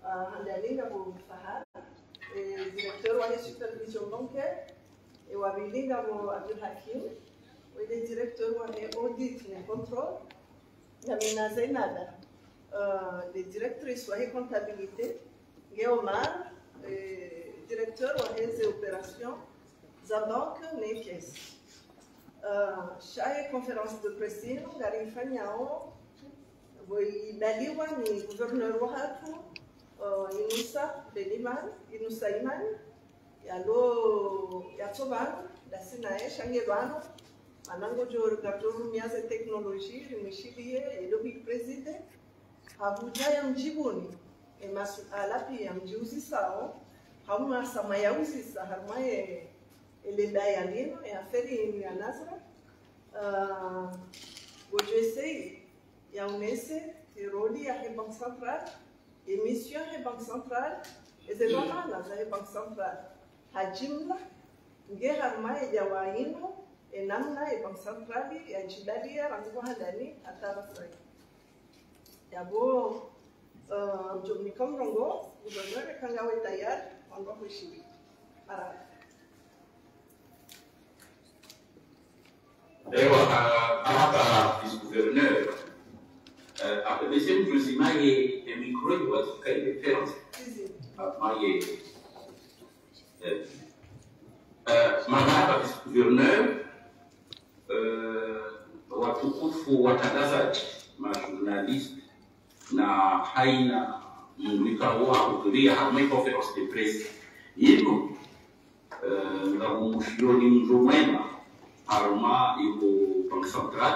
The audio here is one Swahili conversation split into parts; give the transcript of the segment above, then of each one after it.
Handalinga Abu Fahad, directeur de la supervision bancaire, et Wabilinga Abu Abdul Hakim, le directeur de l'audit et contrôle, Namina Zainada, le directrice de la comptabilité, Guéomar, directeur des opérations, Zabank, Nekes. Chaque conférence de presse, Garim Fanyao, Baliwa, ni gouverneur Wahatu, Inusa Beliman, Inusa Iman, Yalo Yatoban, la Sinae, Shangevano, Anango Gator Miaze Technologie, Michilie, et le vice-président, Abuja Yamjibuni, et Masu Alapi Yamjuzi Sao, Hama Samayauzi Saharmae, et les Dayalino, et Aferi Yanazra, Bojese, Yaunese, Tiroli, à la Banque centrale, et mission à la Banque centrale, et c'est vraiment la Banque centrale. Hajimla, Ngeharma et Yawaino, et Namna et Banque centrale, et Ajidalia, Ranguadani, à Tabasai. Yabo, Jomikom Rongo, gouverneur de Kangawe Tayar, en Bahushi. Hapa vice-gouverneur, apelezeni tuzimaye micro iwatika reference. Maye hapa vice-gouverneur, watukufu watangazaji, majournaliste na haina mwikao wa kuhudhuria hapa conference de presse yenu ngamushironi mjomwema Arma iko Bank Central,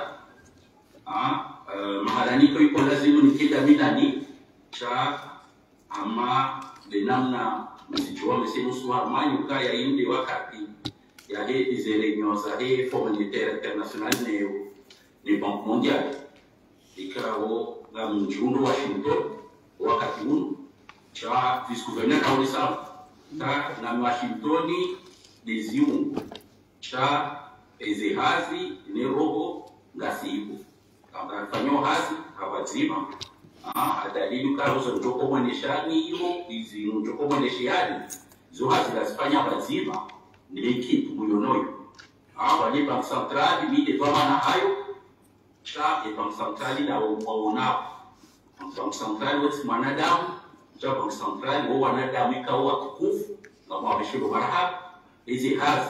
mahalaniko iko lazima nikida midani cha ama denamna msichua msemo suwa mayuka ya inde wakati ya des réunions za Fonds monétaire international ne Banque mondiale ikao na mjundo Washington wakati huu cha vice-gouverneur kaulisa na Washingtoni deziungu cha ezehazi ni roho ngasibu kama fanyo hazi hawazima adalilu karuza njoko mweneshani hiyo hizi njoko mweneshani zo hazi lazifanya wazima ni ekipu mulionoyo wale Banque centrale mide vama na hayo cha Banque centrale na waonao Banque centrale wote mwanadamu cha Banque centrale wao wanadamu ikawa watukufu na wameshiro marahaba hizi hazi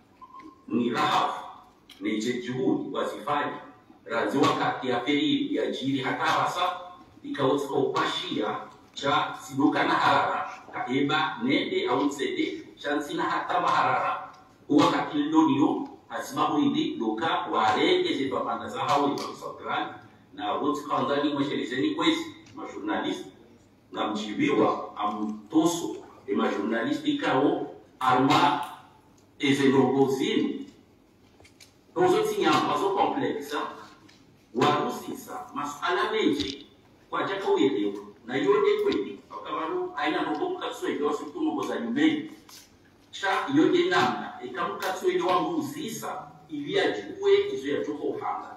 ni rahafu ni juhudi wazifanya razi wakati ya feri ya jiri hata hasa ikaotika upashia cha siduka na harara kaeba nende au nsede chansina hata maharara wakati lodino asibabu hindi doka warege zipapanda za hao ni Banque na wote kaandani mweshelezeni kwezi majournaliste na mjibiwa amtoso majournaliste ikao arma ezenogozini Tozo tinha mazo complexa, warusisa, mas alamente, kwa jaka uelewa, na yode kweni, wakawaru aina nobo katsue kwa siku nobo za nyumeni, cha yode namna, ikamu katsue kwa muzisa, ili ajue izo ya joko uhanga,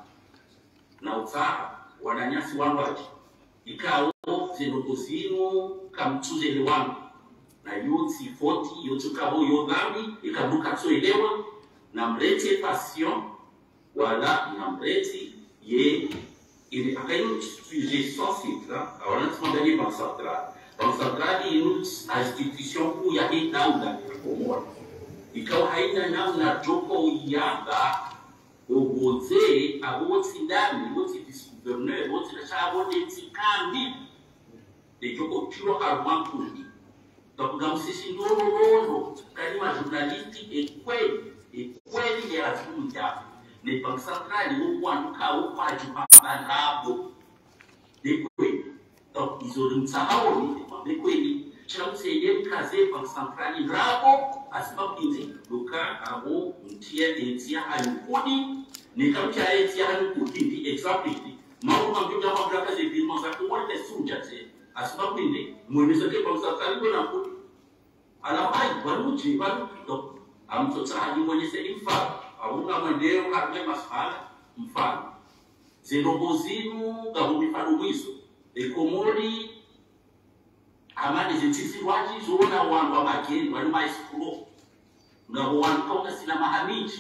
na utaha, wananyasi wanwaji, ikao zenogozino, kamtuze wangu, na yoti foti, yoti kabo yodami, ikamu katsue lewa, na mlete passion wala na mlete ye il akainu sujet sensible alors on demande Banque centrale. Banque centrale est une institution où il y a des namna kwa ikao haina namna joko yanga oboze aboti ndani wote vice-gouverneur wote na chabote tikambi de joko kilo armand kundi donc dans ces ndoro kalima journalistique et kweli ya azungumza ni Banque centrale w'Rwanda ukwaje kwabo dekwe donc izolimsahau ni kweli chamseye mkaze Banque centrale rabo asibabinzi luka abo mtia hayukudi ni kamcha etia hayukudi ndi example mambo mbiga mabla kaze bilmo za kuwale sunja ze asibabinzi mweneza ke Banque centrale na kudi ala hai baluji baluki amtotsaji mwenyese mfano auna mwendeo harme masala mfano zinobozinu gabu mifano mwiso ekomori amani zitisi waji zona wanwa mageni wali maiskulo nga wankonga sina mahamiji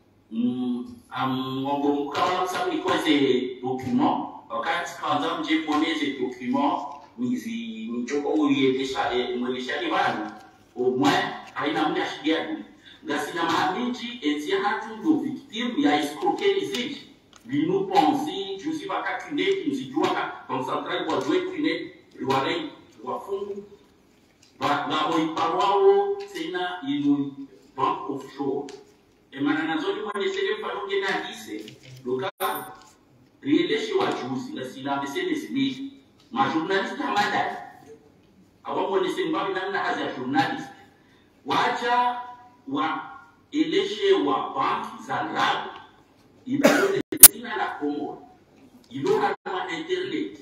ngongo mkawa kusabuni kwa ze document wakati kwanza mje kuoneze document mizi mchoko uliendesha mwelesha ni wanu umwe haina mna shigiani nga sina mahamiji eti hatu ndo victime ya escroquerie ziji linu ponzi juzi baka kuneti mzijua ka concentrate kwa jwe kuneti liwarei wafungu na oiparwao tena inu bank offshore emana nazoni mwanesele mfanuke na hise loka rieleshi wajuzi na sina mesene zimiji ma journaliste hamadani awa mwanese mbawi namna hazi ya journaliste wacha wa eleshe wa banki za labu ibadole sina la Komoro ilo harma internet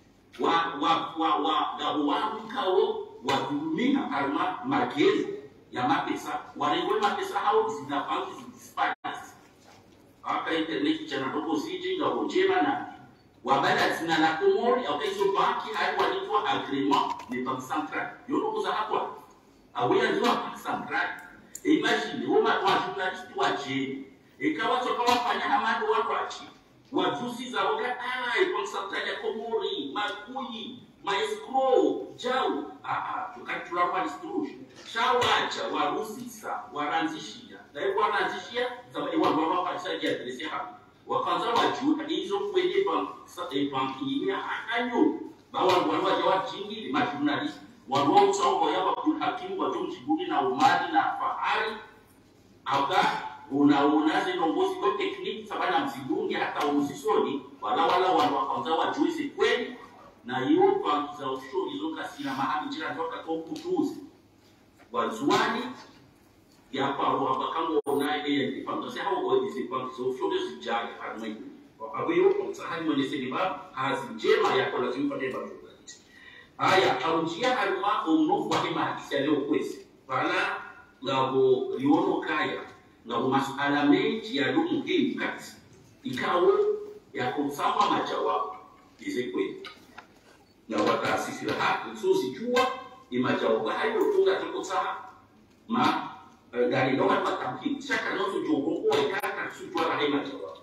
wa kao wadumina harma magezi ya mapesa warewe mapesa hao zina banki zidisparasi aka internet chana doko ziji nga hojema na wabada zina la Komoro ya hizo banki hayo walitwa agreement ni bank central yono kuza hapa awea ndio bank central imagine woma wa journalist wa je ikawa toka wafanya hamadu watu wajusi za woga konsantanya Komori makuyi maeskro jau tukatula kwa distrush shawacha warusisa waranzishia na hiyo waranzishia sababu wao wapatisha adresi hapo wakaanza wajua hizo kwenye banki ni akanyo bawa wanawaja wajingi ma journalist wao songo ya hakimu wa tumjibuni na umari na fahari aka unaona zinongozi kwa tekniki sabana mzidungi hata usisoni wala wakaanza wajuizi kweli na hiyo banki za offshore hizo kasina mahali jira toka kwa kutuzi wazuani ya paro abakango na ile banki za hao hizo banki za offshore zijage harmai kwa hiyo msahani mwenye ba hazi njema ya kwa lazima pate banki haya aujia haruma umnofu wa hema hakisi leo kwesi wala ngabo liono kaya ngabo masuala mengi ya lumu hii kati ikawo ya kusama majawabu izekwe na wataasisi la haki so sijua imajawabu hayo tunga tukosa ma gari ndo watu watamki shaka nozo jogo kwa ikaka sujua la hema jawabu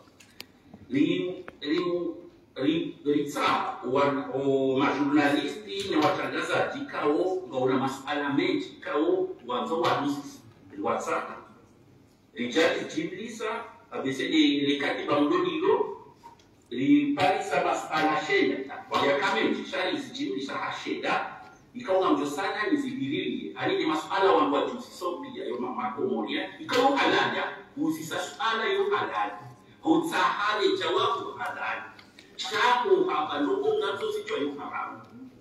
Ritsa wa journalisti na watangazaji kao ngaona masuala mengi kao wanzo wa nusu WhatsApp rijali jimlisa abesede lekatiba mdodilo liparisa masuala sheda kwa yakame shari jimlisa hasheda ikawa mjo sana nizibirili alini masuala wangu wa jusisopia yo mama Komoria ikawa halaya usisa suala yo halaya hutahali jawabu halaya shabu hapa ndugu ngazo sicho yu haramu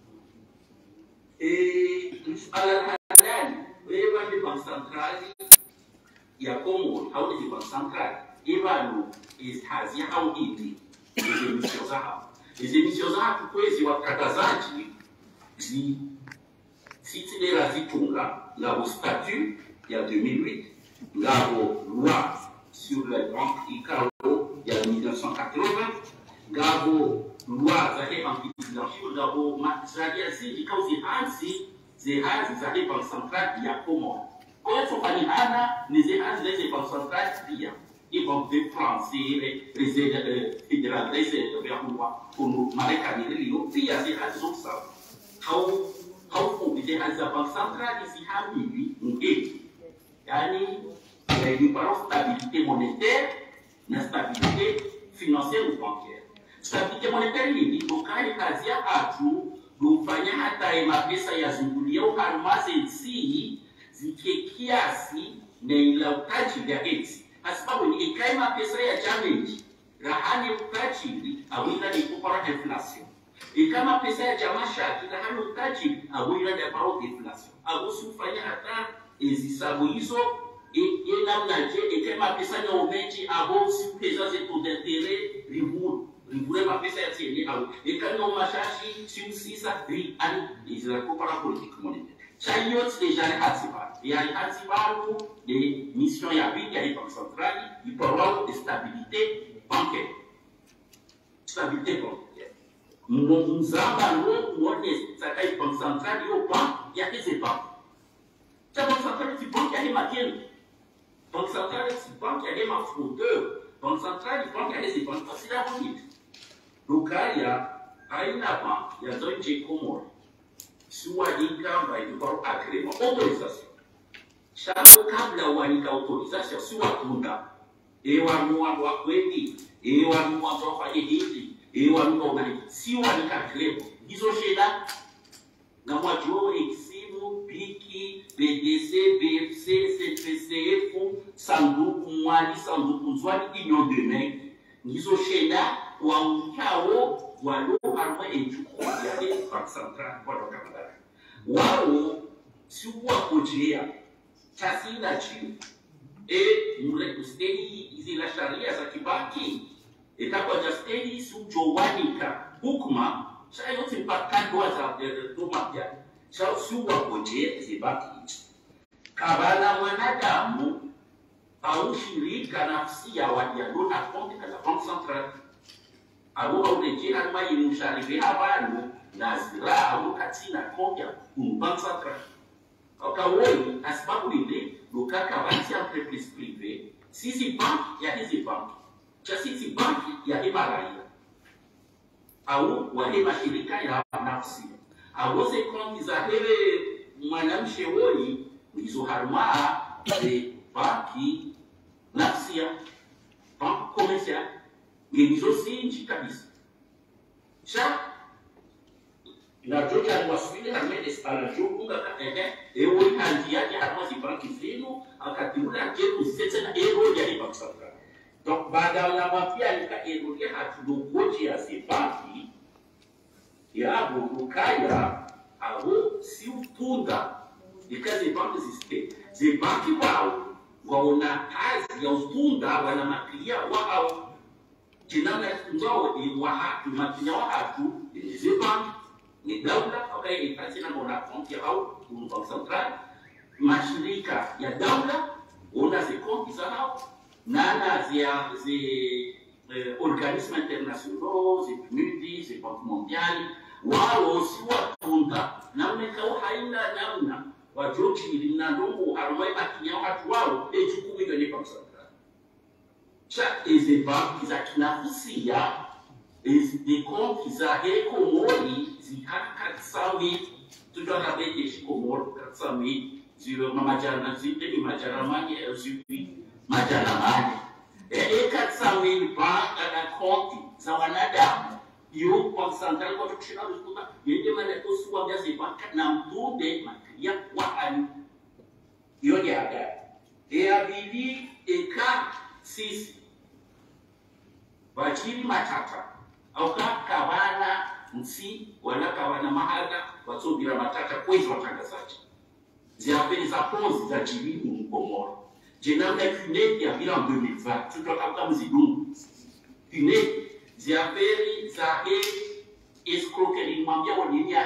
ala halali wewe ni bank centrali ya Komoro au ni bank centrali ibanu is hazi au idi emisio za kwezi wakatazaji siti lera zitunga la statut ya 2008 la loi sur les banques ICAO ya 1980 gabo loi za heba mkizilashio gabo matradia zidi kauzi hansi za heba centrale ya Komoro kwa hiyo tufanihana ni zihanzi leze heba centrale pia heba de France federal reserve ya kunu Marekani lilio pia zihanzi zosa haufu zihanzi za bank centrale zihamili mgeni yani il parle stabilité monétaire na stabilité financière ou bancaire stabilité monétaire ni dokai kazi ya hatu kufanya hata mapesa ya zungulia ukarumaze nsi zike kiasi na ila utaji ya eti sababu ni ikai mapesa ya jamii rahani utaji awila ni kupara inflation ikama pesa ya jamasha rahani utaji awila ni kupara inflation agusi ufanya hata ezisabu hizo namna je ikema pesa ya umeji abo si pesa zetu d'intérêt rivure mapesa ya tieni au ikano mashashi si usisa ri ani izira kopara politique monétaire chayot déjà les hatiba ya hatiba de mission ya vie ya banque centrale il parle de stabilité bancaire mzamba ndo mwone sakai banque centrale yo banque ya hizi banque. Ta banque centrale si banque ya makeni. Banque centrale si banque ya mafraudeur. Banque centrale banque ya hizi banque asira bonito. Lukaya aina banque ya zonje Komoro. Suwa dinka by the bar agreement autorisation. Shako kabla wanika autorisation suwa tunda. Ewa muwa kweni, ewa muwa zofa hizi. Ewa mtogani siwa nikaklebo hizo sheda na mwajo eximu piki BDC BFC CPCF sanduku mwali sanduku nzwali inyo deme hizo sheda wa mkao walo harma ejuko ya Banque Centrale kwa Canada wao siwa kujia tasina chini mure kusteni zile sharia za kibaki itakuwa justeni sujowanika hukuma cha yote mpaka doa za domapya cha suwa koje zibaki kabala mwanadamu au shirika nafsi ya wadiadona konti kala Banque Centrale au aurejea kama ilimsharibi habari na zira au katina konti ya Banque Centrale akawoi asibabu ile lukaka wansi entreprise privée sisi bank ya hizi bank Chasiti banki ya Himalaya au wale mashirika ya nafsi au se konti za hele mwanamshe woi hizo harma de banki nafsi ya banki komersial hizo sinji kabisa cha na joja mwaswili hamene spana jokunga ewe kanji yake harma si banki zenu akatimula ketu sete na euro ya Banque Centrale. Donc, baada ya mapia nikaerudia hatudogoji ya zibaki ya burukaya au si utunda ikaze banki ziste zibaki wao waona kazi ya utunda wana makilia wao jinamna nzao wahatu makilia wahatu zibaki ni daula okay ipasi na mona konti au Banque Centrale mashirika ya daula una zikonti za hao nana zi organismes internationaux, zi PNUD, zi Banque Mondiale, wao si watunda na mmekao haina namna wajoji na ndongo harumai bakinya watu wao ejukumi gani Banque Centrale cha ezi banki za kinafusia ezi konti za Komori zikaka sawi tutaka beje Komoro katsawi ziwe mamajana zite ni majana manye zipi majana mane katsawi banka na konti za wanadamu yo Banque Centrale kwa tukishina rukuta yende maneto suwa gazi banka na mtude makiria wahani yo yaga abili eka sisi wachini matata au kabana nsi wala kabana mahaga watsobira matata kwezi watangazaji ziapeli za ponzi za jilini Komoro jenanga kuneti ya bila 2020 tutoka mzidungu kuneti ziapeli za escroquerie mwambia wanini ya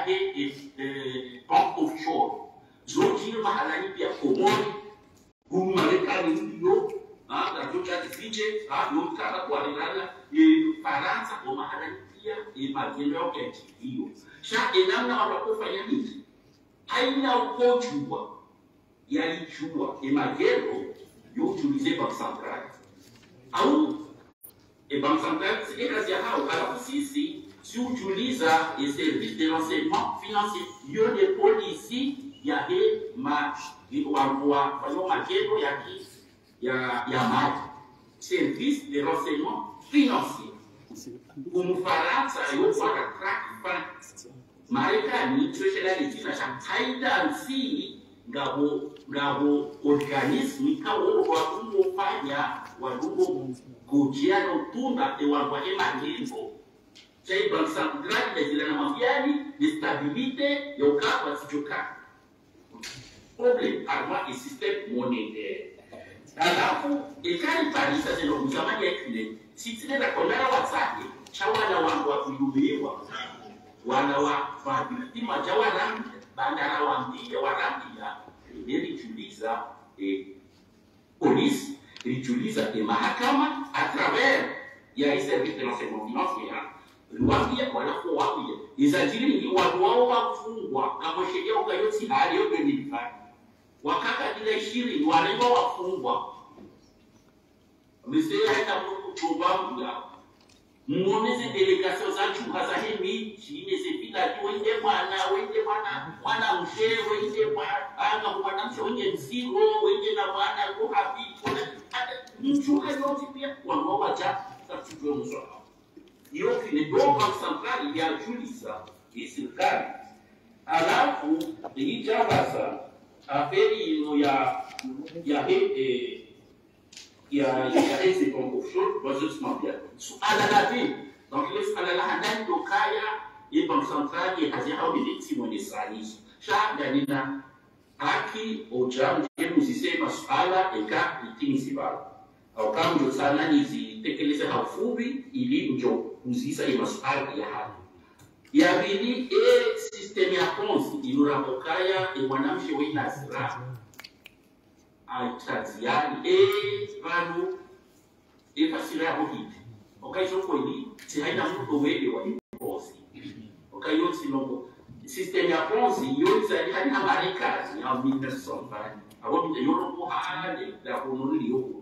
bank offshore zojiri mahalani pia Komoro Marekani ndio na tucha kifije yotaka kwa rilala Faransa kwa mahalani pia magendo yake hiyo sha enamna wanapofanya nini haina ukojua yalijua magendo yotulize Banque Centrale au Banque Centrale c'est kazi ya hao alafu sisi si utuliza service de renseignement financier yo de police ya wa fanyo magendo ya mali service de renseignement financier Faransa yo kwa crack fund Marekani speciality na haida nsi ngabo organismi kawo wakufanya wadungo kujiano tunda ewa magendo sai Banque Centrale zile na mabiani de stabilité yoka wasijoka problem arma et système monétaire alafu ekani parisa zeno mzamani yakine sitine na kondara wasake chawana wangu wa kuyubiwa wana wa victima jawarangi bandara wambia warangia ilijuliza police ilijuliza mahakama à travers ya service de renseignement financier Wapia wanakuwa wapia. Izajiri ni watu wao wafungwa kama sheria ukayoti hali yote nilifanya. Wakaka dila 20 wanaenda wafungwa. Mzee hata kuchumba muoneze delegation za chumba za hemi chini zipita tu wende mwana mshe wende anga mwana mshe wende mzigo wende na mwana ko hapi mchuka yote pia wanaoa cha tatuwe mswaka. Yote ni doka central ya julisa serikali. Alafu hii jabasa aferi ino ya ces concours, moi je suis bien. À la vie, donc à la handani dokaya et banque centrale et kazi hao ni timu ni sahihi. Shada nina haki ojamu musise masuala eka itinisiba. Au kama ndio sana nizitekeleze hafubi ili ndio kuzisa ya masuala ya hali. Ya bili system ya konsi iluramokaya e mwanamshe wina sira. Aitaziani vanu fasira ya bohiti. Okaizo kweli si haina mtu wele wa bosi. Okayoti no system ya ponzi yote hadi Amerika ya minasomba. Abo bita yoro hali da kunuli yoko.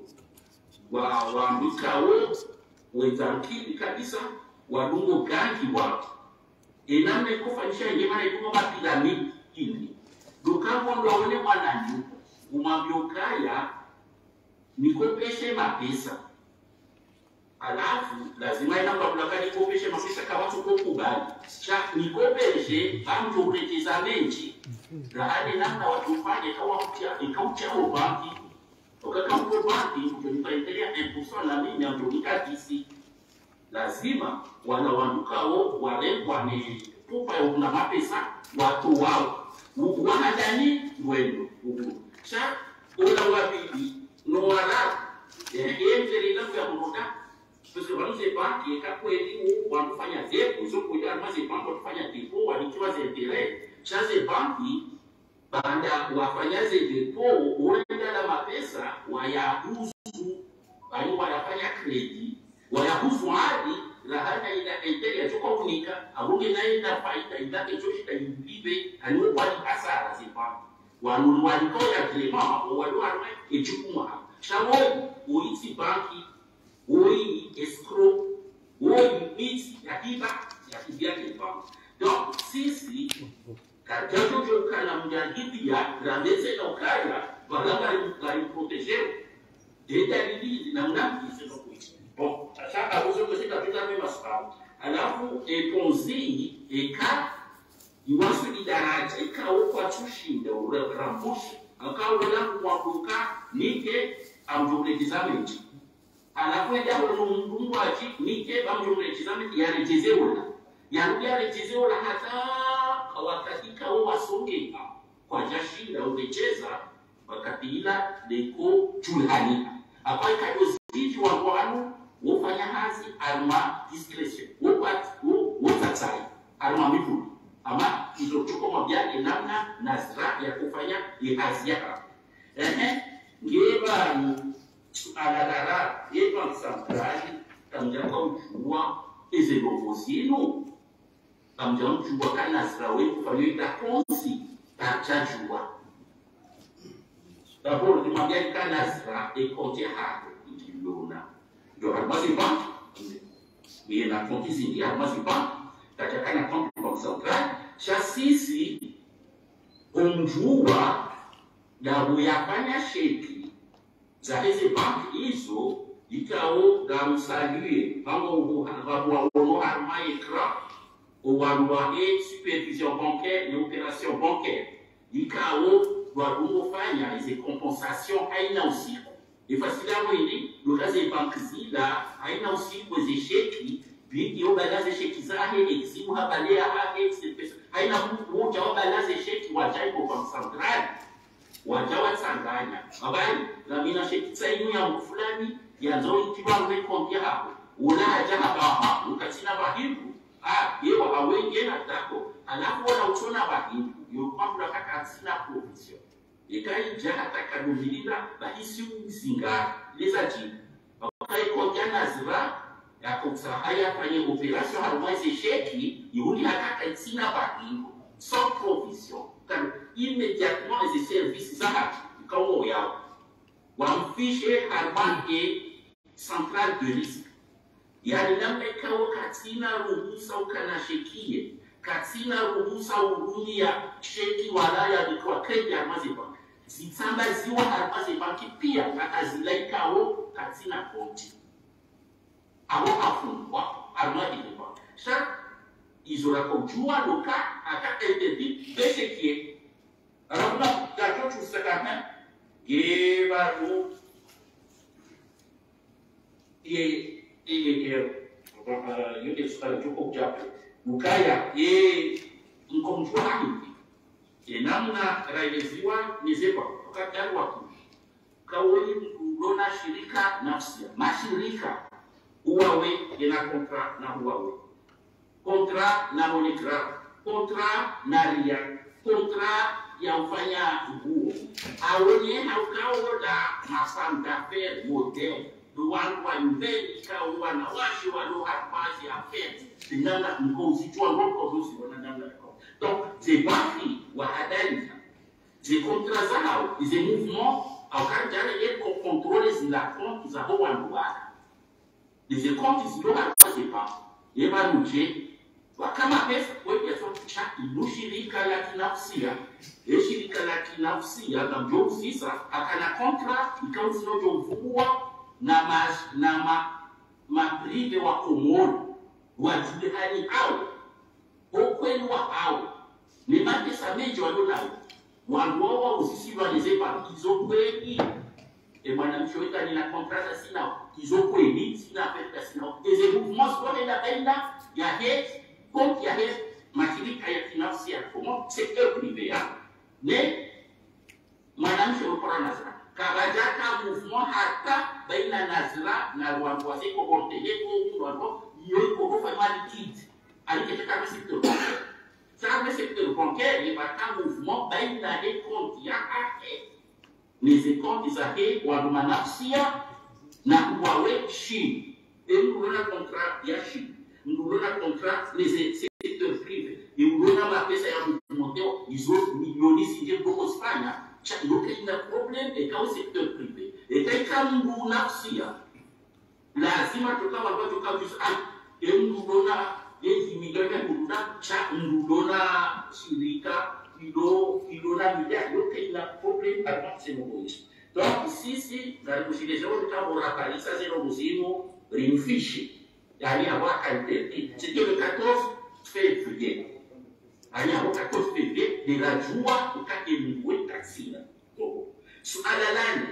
Wa mikao wenzanki kabisa wadungo gangi wa ename kufanyisha yema ikumo mapiramidi hili. Dukapo ndo wale mwananyu umambiokaya nikopeshe mapesa. Alafu lazima inamba kulaka nikopeshe mapesa kwa watu kukubali. Nikopeshe amto ureteza menji. Rahani namna watu ufanye ikaucha banki. Ukakaucha banki kutonipaendelea 1% na mimi amtonika kisi. Lazima wanawanukao wale pupa ya kuna mapesa watu wao. Wanadani wendo. Cha ola wabidi no wala yenzeri na kwa muda parce que wanze banki kakweli wanafanya depo zo kuja maze banki wanafanya depo walikiwa zentele chaze banki baada wafanyaze depo wenda na mapesa wayahuzu bali wanafanya kredi wayahuzu hadi lahana ila endelea tuko unika abunge naenda faida indake choshita ibibe aliwo kwani hasara zipa wanunualikoya kilema waluarwe echukuma shawoi uiti banki oi escrow oi miti ya kiba ya kibia kiba. Donc sisi kajojo kana mjangidi ya grandeze na ukaya balanga ngari proteger detalili na mnamki sio kuishi. Bon sasa abuzo kusika pita mema sababu alafu eponzi eka iwasu ni daraja ikawo kwa tushinda urambushi akawo langu kwa kuka nike amjumletizamenti anakwenda mungu achi nike amjumletizamenti yarejezeona yarejezeona hata kawatakika wasonge kwa jashinda urecheza wakati ila deko chulhani akwai kadoziji wa kwanu wofanya hazi arma discretion wofatsai arma mifu ama izochuko mabyake namna nasra ya kufanya ihazi yaka ngeba aladara yeba centrali kamjanga uchua ezebogozino kamjanga uchua kana nasra we kufanya ita konsi tachajua d'abord di mabyake kana nasra e konti hapo ndilona ndio harmazi bank na konti zindi harmazi bank tatakana konti bank central chasisi umjua na uyafanya sheki za hizi banki hizo ikao gamusalie bango wabono harma ekra owanwa supervision bancaire et opération bancaire ikao wadungo fanya hizi compensation haina usiku ifasiliamo hili lukaze banki zila haina usiku hizi sheki bingi obalaze sheki zahe eximu habalea hake haina mmoja wabalaze sheki wajaiko kwa central wajawa tsanganya abali na mina sheki tsainu ya mfulani ya nzoi kibanwe kombia hapo ulaja hapa ukatina bahibu yewa awenge na tako alafu wana uchona bahibu yokwambula kaka atina provision ikai jaha takadumilila bahisi uzinga leza jibu wakai kombia nazira ya kusahaya kwenye operation harmoise chèque yuli hakaka itina baki sans provision car immédiatement les services ça quand ya wa fiche harmoise centrale de risque yani namna ikawa katina ruhusa ukanashekie katina ruhusa uruni ya cheki wala ya kwa credit harmoise bank zitambaziwa harmoise bank pia akazilaikao katina konti abo afungwa harmoise bank ça ils aura kujua loka aka interdit beshekie alors là d'accord tout ça quand même et baru yote sukari choko japo ukaya mkomjua hivi namna raeleziwa nizepa wakati watu kauli mkulona shirika nafsia mashirika uwawe ina kontra na uwawe kontra na monekra kontra na ria kontra ya ufanya nguo awenye haukaoda masanda fair model duwangu wa mbeli kawa na washi walo harmazi ya fête ndanga mkonzichwa ngoko dosi wanadanga ko donc c'est baki wa hadalika c'est contre zao des mouvements au cadre et pour contrôler la compte za ho wanduana les comptes zilo harmazi pa yeba nuje wakama pesa wewe cha inushirika la kinafsia shirika la kinafsia na mjo sisa akana contrat ikauzino mfukua na prive wa komoro wajue hali hao ukweli wa hao ni mapesa mengi walionao wanduowa usisi walezepa izo kweli mwanamsho weka nina kontrata sina izo kweli sina pesa sina eze mouvements kwa nenda ya hate compte ya hate mashirika ya kinafsi ya komo secteur privé ya ne mwanamsho wekora nazara kabajaka mouvement hata baina nazira na rwandwaze ko bortege ko rwandwa yiko ko fa liquide aliketaka le secteur bancaire ça le secteur bancaire il va un mouvement baina des comptes ya ake les comptes zake wa manafsia na kuwawe shi ndio contrat ya shi ndio contrat les secteurs privés ndio mapesa ya mtandao hizo milioni sije kwa Espanya donc il y a un problème et quand secteur privé et quand nous nafsia lazima tukawa watu tukawa ndona hizi milioni kuna cha ndona shirika kidona media donc il y a un problème avec ces mots donc sisi na kushirikisha kama rakalisa zero muzimo rimfishi yani hawa kalite c'était le 14 février anya wakati février ninajua ukake mwe kasina suala lani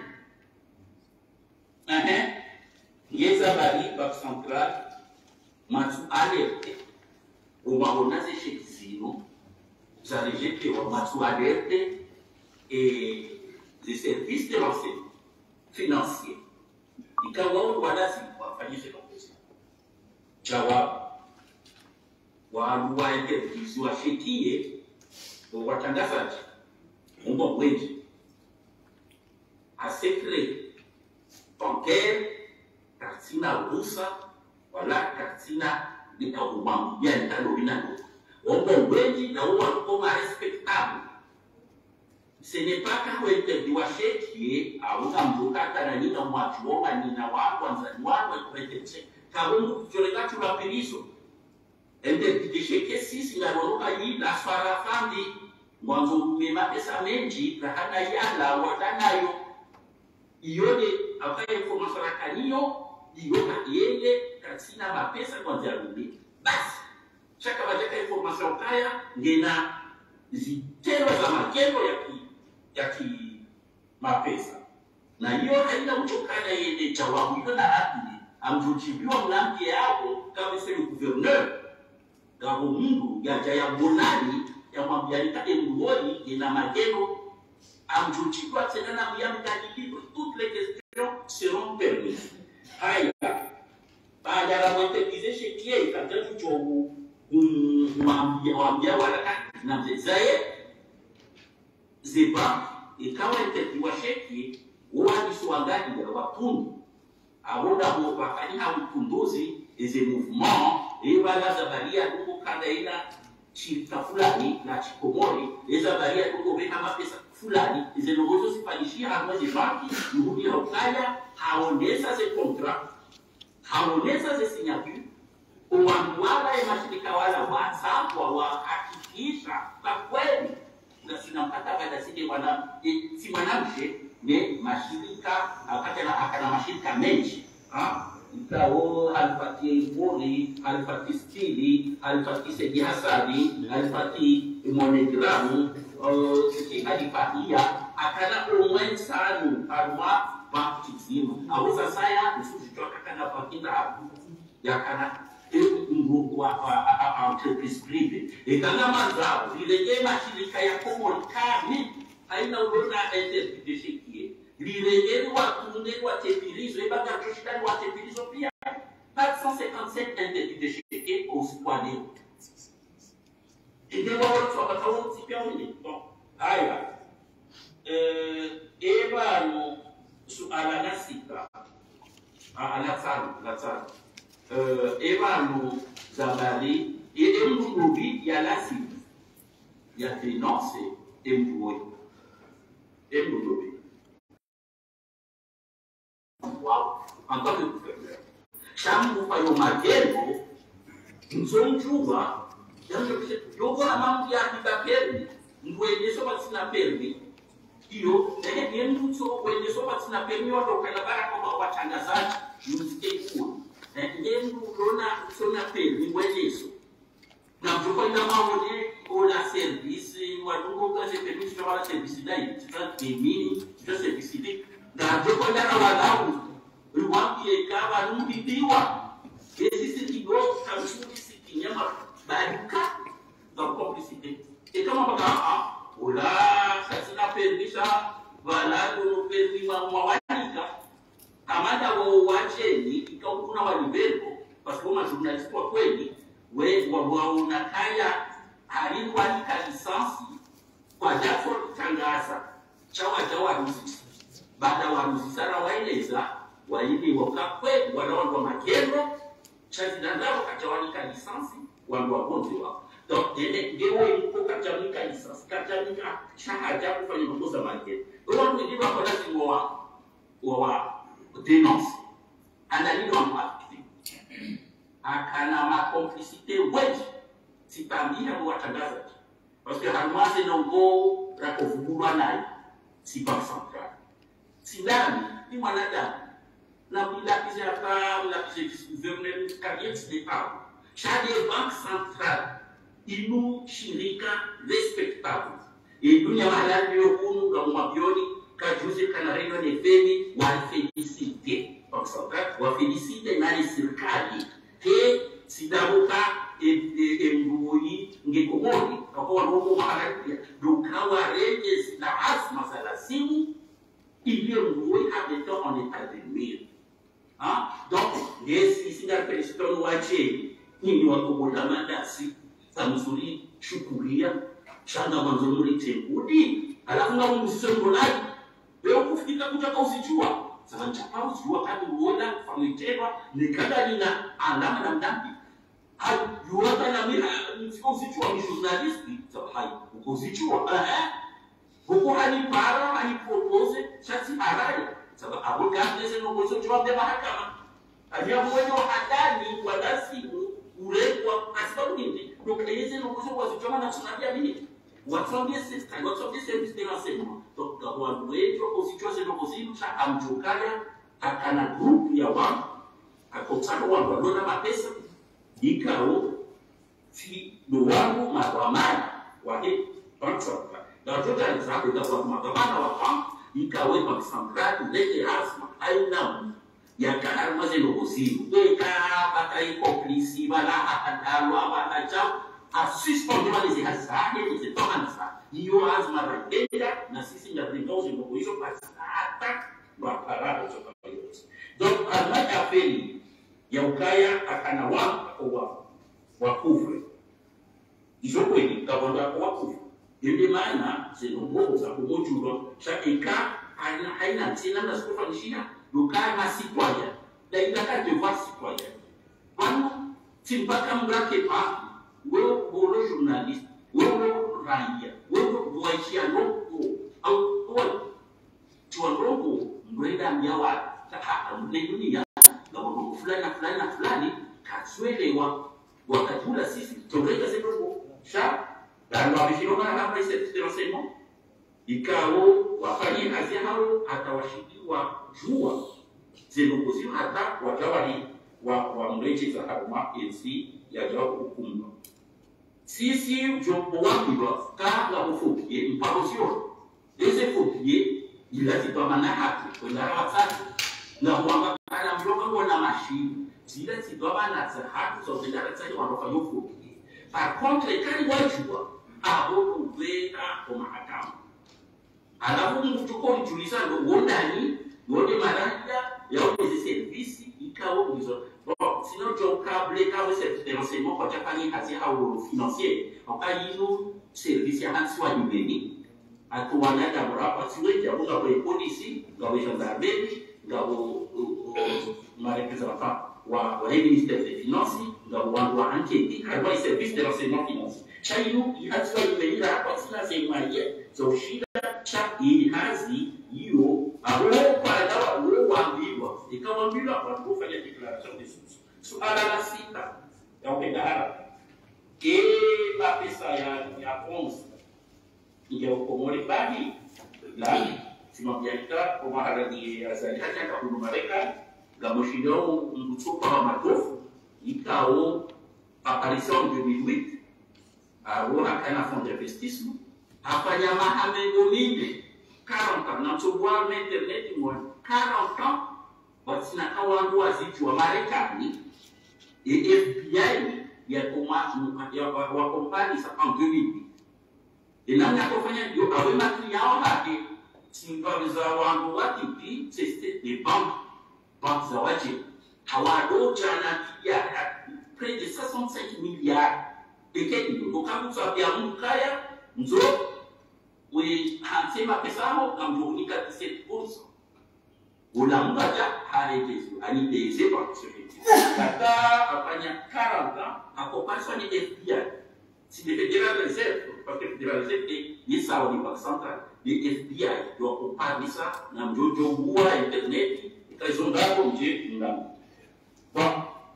yeza bari banque centrale matu alerte umaonaze shekizino za rejete wa matu alerte et les services de renseignement financier ikawa wala si wafanyishe kazi jawabu wa interviews washikie watangazaji mungu wengi a secret bancaire katina rusa wala katina nikawumambia nitalobina mungu wengi na huwa koma respectable ce n'est pas quand interview washikie au mjukata na nina mwachuoma nina wako anzani wako kwete kabungu kuchoreka tulapilizo ende kisheke sisi na roka hii na swara fandi mwanzo umema pesa mengi na hana yala wadanayo ione akaye kwa masarakanio iona yeye katina mapesa kwanza rudi basi chaka wajaka information kaya ngena zitero za makendo ya ki mapesa na hiyo haina mchokana yeye jawabu hiyo na adili amjujibiwa mlangi yako kama sio gouverneur gabo mungu ya bonani ya mwambialika ngori ina mageno amjuchikwa tena na muyamkadilipo toutes les questions seront permises haya baada ya mwentelize shekie ikatatu chobu mwambia wala na mzezaye ziba ikawa itakiwa shekie wani suangani ya wapundu aboda mwopakani haupunduzi eze mouvement ebala zabaria duko kada ina shirika fulani na chikomori ezabaria duko beka mapesa fulani eze logozo sifanyishia hamwezi banki nuhudi ya ukaya haonesa ze contrat haonesa ze signature uwanduala ya mashirika wala WhatsApp wahakikisha kwa kweli na sinampata baada sije wana si mwanamke ni mashirika akana mashirika mengi ikao alifati ibori alifati stili alifati segi hasani alifati monogramu alifatia akana umwen sanu arwa baptism aweza saya usujutoka kana pakinda hapo yakana entreprise privée ekanga mazao lirejee mashirika ya common kami haina urona interprété shekie lirejee watunde watepilizo ebaga toshikani watepilizo pia 457 interprété shekie osquadé ndio watu wakatao sipia wengine bon haya eba no suala la sita la tsaro evano zabali e mdubi ya lasi ya finance mdubi wow en tant que gouverneur chamu fa yo magendo nzonjuba yogo na mambo ya kibapeli ngweleso batsina permi iyo nenge mtu ngweleso batsina permi watokana bara kwa watangazaji msike kwa ngengu rona sona permi ngweleso na mtuko ina maone ona service wadungo kaze permi kwa service dai tutamini service dai na mtuko ina wadau ruwaki kama numbiwa esi kigo kamshuri sikinyama baduka dans complicité et comment on va ola ça n'a permis voilà nous permis mwawanika kamanda wacheni ikaukuna walibeko parce que kama journaliste kwa kweli wewe unakaya aliwanika lisansi kwa japo tangaza chawa rusi baada wa rusi sana waeleza waili wakakwe wanaona magendo chazi ndao kachawanika lisansi wandu wagonjwa donc ngewe iko kachanika lisansi kachanika shahada kufanya mambo za magendo wao ndio wako lazima wa dénonce analyse en pratique akana ma complicité wewe sitambia kwa tangaza parce que hamwaze nongo rakofungulwa naye si pas central sinani ni mwanadamu na bila kizaka la gouvernement carrière d'État chaque banque centrale inu shirika respectable et dunia malali yokunu ga mabioni kajuze kana reno ne femi wa félicité banque centrale wa félicité na serikali ke sidabuka mbui ngekomoni kwa roho malali dukawa rejes na asma salasimu il y a mbui habitant en état de nuire. Donc, ici, dans le président Ouaché, ni wakubola mandasi, samsuri, shukuria, changa manzomuri tembudi, alafu nga msongolai, leo kufika kutoka usijua. Sasa chapa usijua kadi uoda, famitewa, nikada nina alama na mdambi. Hai, yuwata na mira, usijua ni journalisti, sasa hai, usijua, huko hanipara, hanipropose, chati araya. Sababu aboka nese no gozo chwa de mahakama ajia mwenye hadani kwa dasimu urekwa asibabu nini donc nese no gozo kwa chwa na tunabia nini watsambie system watsambie service de renseignement donc kwa wewe kwa situation no gozo cha amjokaya akana group ya watu akotaka watu wana mapesa ikao si ndo wangu maramani wake pantsaka na total zako za watu maramana wa ikawe kwa central leke asma aina ya kana mazeno kusimu eka bakai komplisi bala akadalwa bala chao asuspendre les hazards et les tomansa hiyo azma rakenda na sisi ndio tunatoa mambo hizo kwa hata kwa parado za yote donc alma afeli ya ukaya akana wa kufre hizo kweli kabonda kwa kufre ndio maana zinongo za kumojua chakika haina tena na sikufanishia dukai masitwaya na inataka devoir citoyen Quando si mpaka mbrake pa, wewe journalist, wewe raia, wewe mwaishia loko au kwa tuandoko mbrenda myawa mne dunia na mambo fulani kaswelewa wakatula sisi tongeka sepo sha ndio wameshinoka na hapa ise renseignement ikao wafanye kazi hao atawashikiwa jua zilikuzi hata watawali wa mreje za kama NC ya jawabu hukumu sisi jombo wapiwa kabla ufukie mpakosio ese fukie ila sitoma haki kwenda watatu na kwamba kana mdoka wana mashine zile sitoma na haki so zile tsali wanafanya ufukie par contre kali wajua abo kuweka kwa mahakama alafu mtuko mjuliza ndo ndani ndio maranja ya hizo service ikao hizo bon sinon tu câble câble c'est renseignement kwa chafani kazi au financier okayino service ya hanswa nyumbani atuwana da mrapa siwe ya bunga kwa polisi ngawe gendarmerie ngabo marepresentant wa ministère des finances ngabo wa enquête kwa service de renseignement financier chaino hanswa nyumbani kwa sina semaye so shida cha hii kazi hiyo abo kwa dawa uambiwa ikamwambiwa kwa kufanya declaration de source suala la sita ya upendahara pesa ya konzi ya ukomori bali la simamianika kwa mahala ni azalikaji ya kahunu Marekani la moshindo mtupa wa matofu ikao apparition 2008 alo akana fond d'investissement afanya mahamengo minde 40 ans na mtobwa internet mwa 40 ans watina kawandu wazitu wa Marekani et FBI ya kompani sa en 2008 et nani akofanya ndio awe makini yao hadi simpariza wangu watipi c'était des banques za waje hawado jana ya près de 65 milliards et quelques donc quand vous avez un mukaya nzo we hansema pesa hao kamjonika 17%. Unamuaja harejesu anideze kwa kusefeti. Kata apanya 40 ans akopaswa ni FBI. Si le Fédéral Réserve, parce que le Fédéral Réserve est ça au niveau central, le FBI doit comparer ça na mjojo wa internet ils ont d'abord dit bon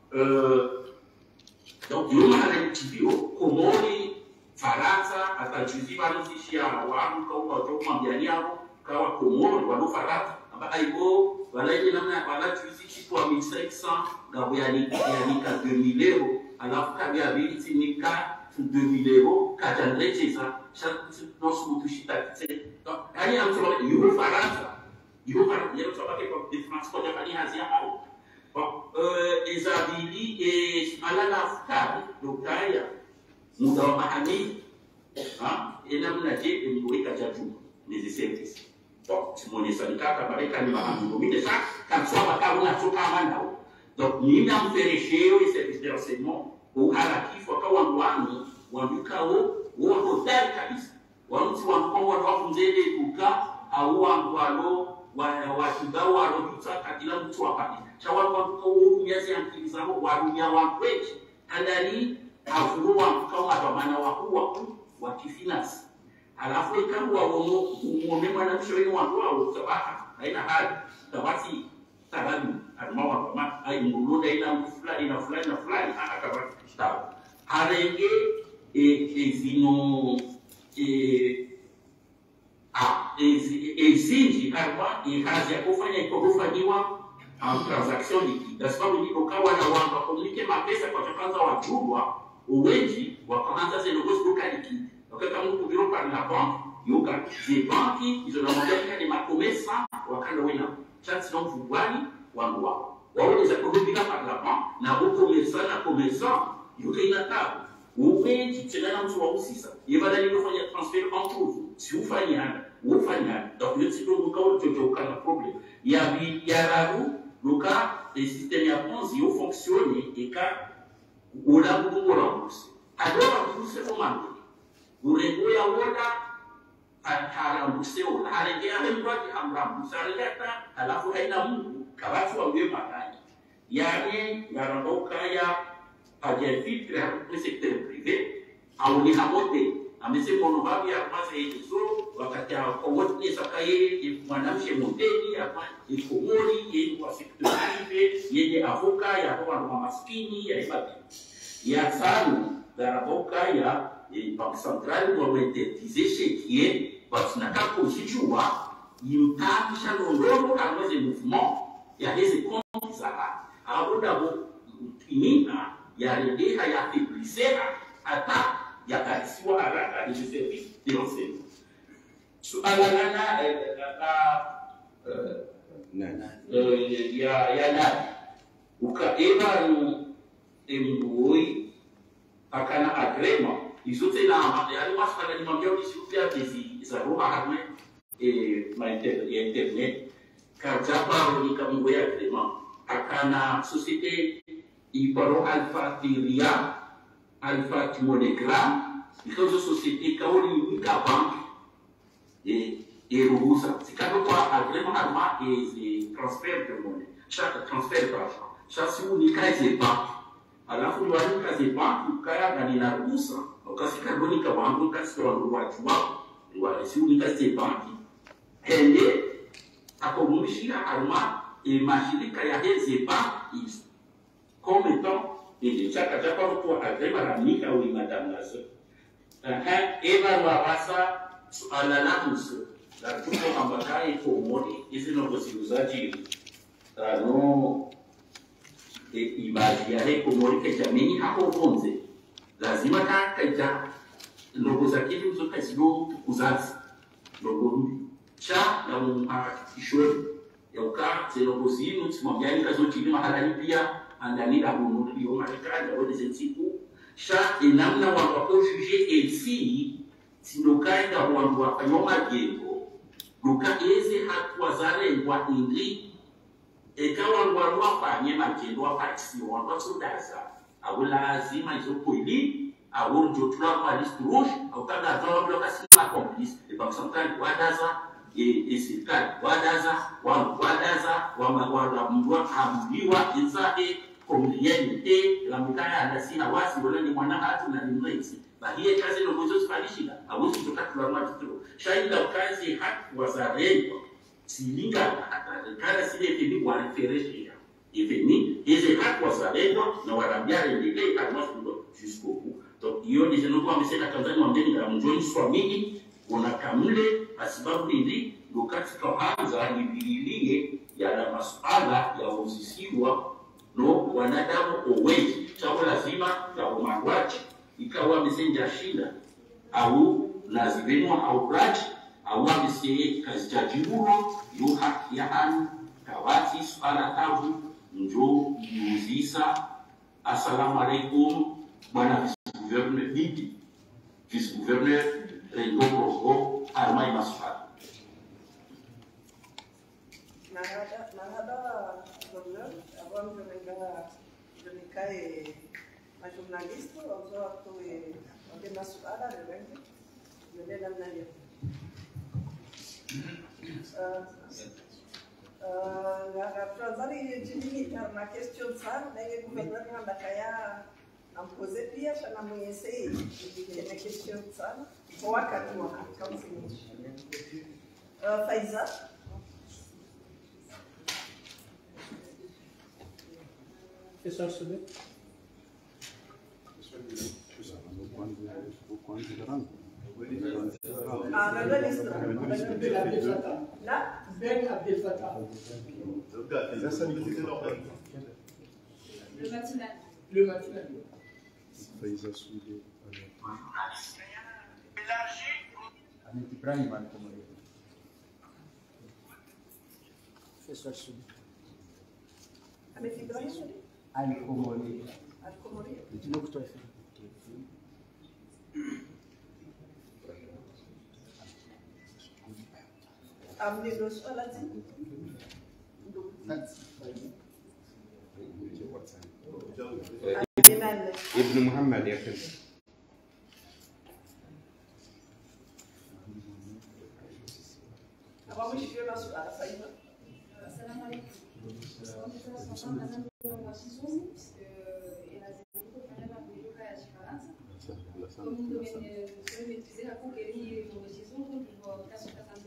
donc yuma anatibio komori Faransa atajuzi banuzishia watu kwa kumwambia yao kawa komori wano Faransa aba aibo walaje namna wala tuzishi kwa 1500 ngabo yani 2000 euro alafu kabia biliti nika 2000 euro katandreche za chaque mutushita donc yani amsoma euro Faransa euro yero sabake kwa difference kwa Japani Asia au bon ezabili alala afkari dokaya muda wa mahami ina mnaje mboika jaju ni service bon simone salikaka Marekani mahami ngomide sa kanswa kama unatoka mandao donc nina mferesheo service de renseignement au halakifu kwa wangwani wandukao wao hotel kabisa watu wangu wafunzele kuka au wangwalo washidao walobita kadila mtu wapati chawa wangu miezi ya mkilizao warunya wankwechi andani afuwa kama bamana wa kifinance alafu kama muone mwana mshauri wangu wao sabaha haina hali tabati sababu almawa kama ai muluda ina fulani na fulani na fulani akabaki sawa arenge ezino ezinji kama ikazi ya kufanya ikofanywa transaction liquide sababu ndio kawa na wanga komunike mapesa kwa kwanza wajua uwenji wakaanza zile kusuka liquide wakati mtu biro par la banque yoga des banques ils ont demandé des commerçants wakanda wena chance donc vuani wangu wao waweza kudubika par la banque na commerçant yoga inataka uwenji tena na mtu wa usisa yebadali kufanya transfer entre vous si ufanya donc le site local tu as un problème il y a local les systèmes ya ponzi yo fonctionne et ka ona bubu rembourser alors rembourser comment urengo ya wona rembourser ona arengea hem droit de rembourser leta alafu haina Mungu kabatu wa wewe madai yani ngarambo kaya aje filtre au secteur privé au ni hamote amesema unababi ya kwanza hizo wakati kwa wote sakaye mwanamke modeli hapa ikomori yeye kwa secteur privé yeye avoka ya kwa maskini ya ibadi ya sana ngarambo kaya Banque centrale doit interdire chez qui est parce que n'a pas constitua yimtamisha londolo kama ze movement ya hizi konti za haruda inina ya redeha ya fibrisera hata ya kalisiwa haraka ni service de l'enseignement suala lana ya nani ukaeba mbuoi akana agrema izote na yani masukana ni mambia ukishukia hizi za roha harme internet kajapa ni kamungo ya agrema akana société ibaro alpha tiria alpha timonegram ikazo société kauli wika bank ruhusa sikado kwa agrema harma transfert de monnaie chaque transfert d'argent chaque si unika ze bank alafu ni wanika ze bank ukaya na nina ruhusa ukasika bonika wangu kasika wangu watu wao si unika ze bank hende akomumishia harma mashirika ya hizi bank hizo comme étant et chaque fois pour agrema ramika ou matangazo eva wabasa suala la muso la tuko ambaka ikomoni hizi nogoziuzaji no ibadi ya ikomoni ke jamii hapo bonze lazima kaja nogozakili uzoka sio kuzazi nogo cha na muhakikisho ya uka zenogozinu simwambiani kazochili mahalani pia andanira bunu yo marekani au des siku cha inamna wako juger ici sinokaenda wandu wafanyoma jengo duka eze hatua zalengwa indri ekawa wandu wafanye magendo wapatisi wandu wasodaza au lazima izo koili au ndio tulapa liste rouge au kada toa kasima complice et Banque centrale wadaza et serikali wadaza wamagwada mdwa ambiwa inzae komliente la mutaya andasina wasi wala ni mwana hatu na nimrezi bahie kazi no gozo sifalishika awuzi tukatu la matutro shaida kazi hatu wazarengwa silinga kana sile tibi wa referencia eveni hizi hatu wazarengwa na warabiare ndile kama ndo jusqu'au bout donc hiyo ni zeno kwa mseka Tanzania wamdeni na mjoni swamini unakamule asibabu nili wakati kaanza nibililie ya masuala ya uzisiwa no wanadamu oweji chao lazima ya umangwaji ikawa mesenja shida au lazibenwa au braji au wamese kazi jajiburo yu haki ya hanu kawati suala tabu njo yuzisa. Assalamu alaikum bwana vice-gouverneur Bibi vice-gouverneur Rengo Progo Armai Masfara. Nada gouverneur, avant de me cair ma journaliste, on va trouver des Masfara de Rengo, je vais l'amener. Tuanzani chini na question sana na ile gouverneur ndakaya ampoze pia sana mwenyesei ile question sana kwa wakati wa kama Faiza Professeur Soube là Ben Abdel Fattah. Le matinal. Le matinal. Faiza Soube. Ahmed Ibrahim Al-Komori. Professeur Soube. Ahmed Ibrahim Al-Komori. Al-Komori. Dr. F. Amener le soir à la Ibn Muhammad ya Kenya. Vamos chegar na sua saída. Assalamu alaikum. Washington, puisque comme nous devons maîtriser la conquérir de Washington, donc je vois la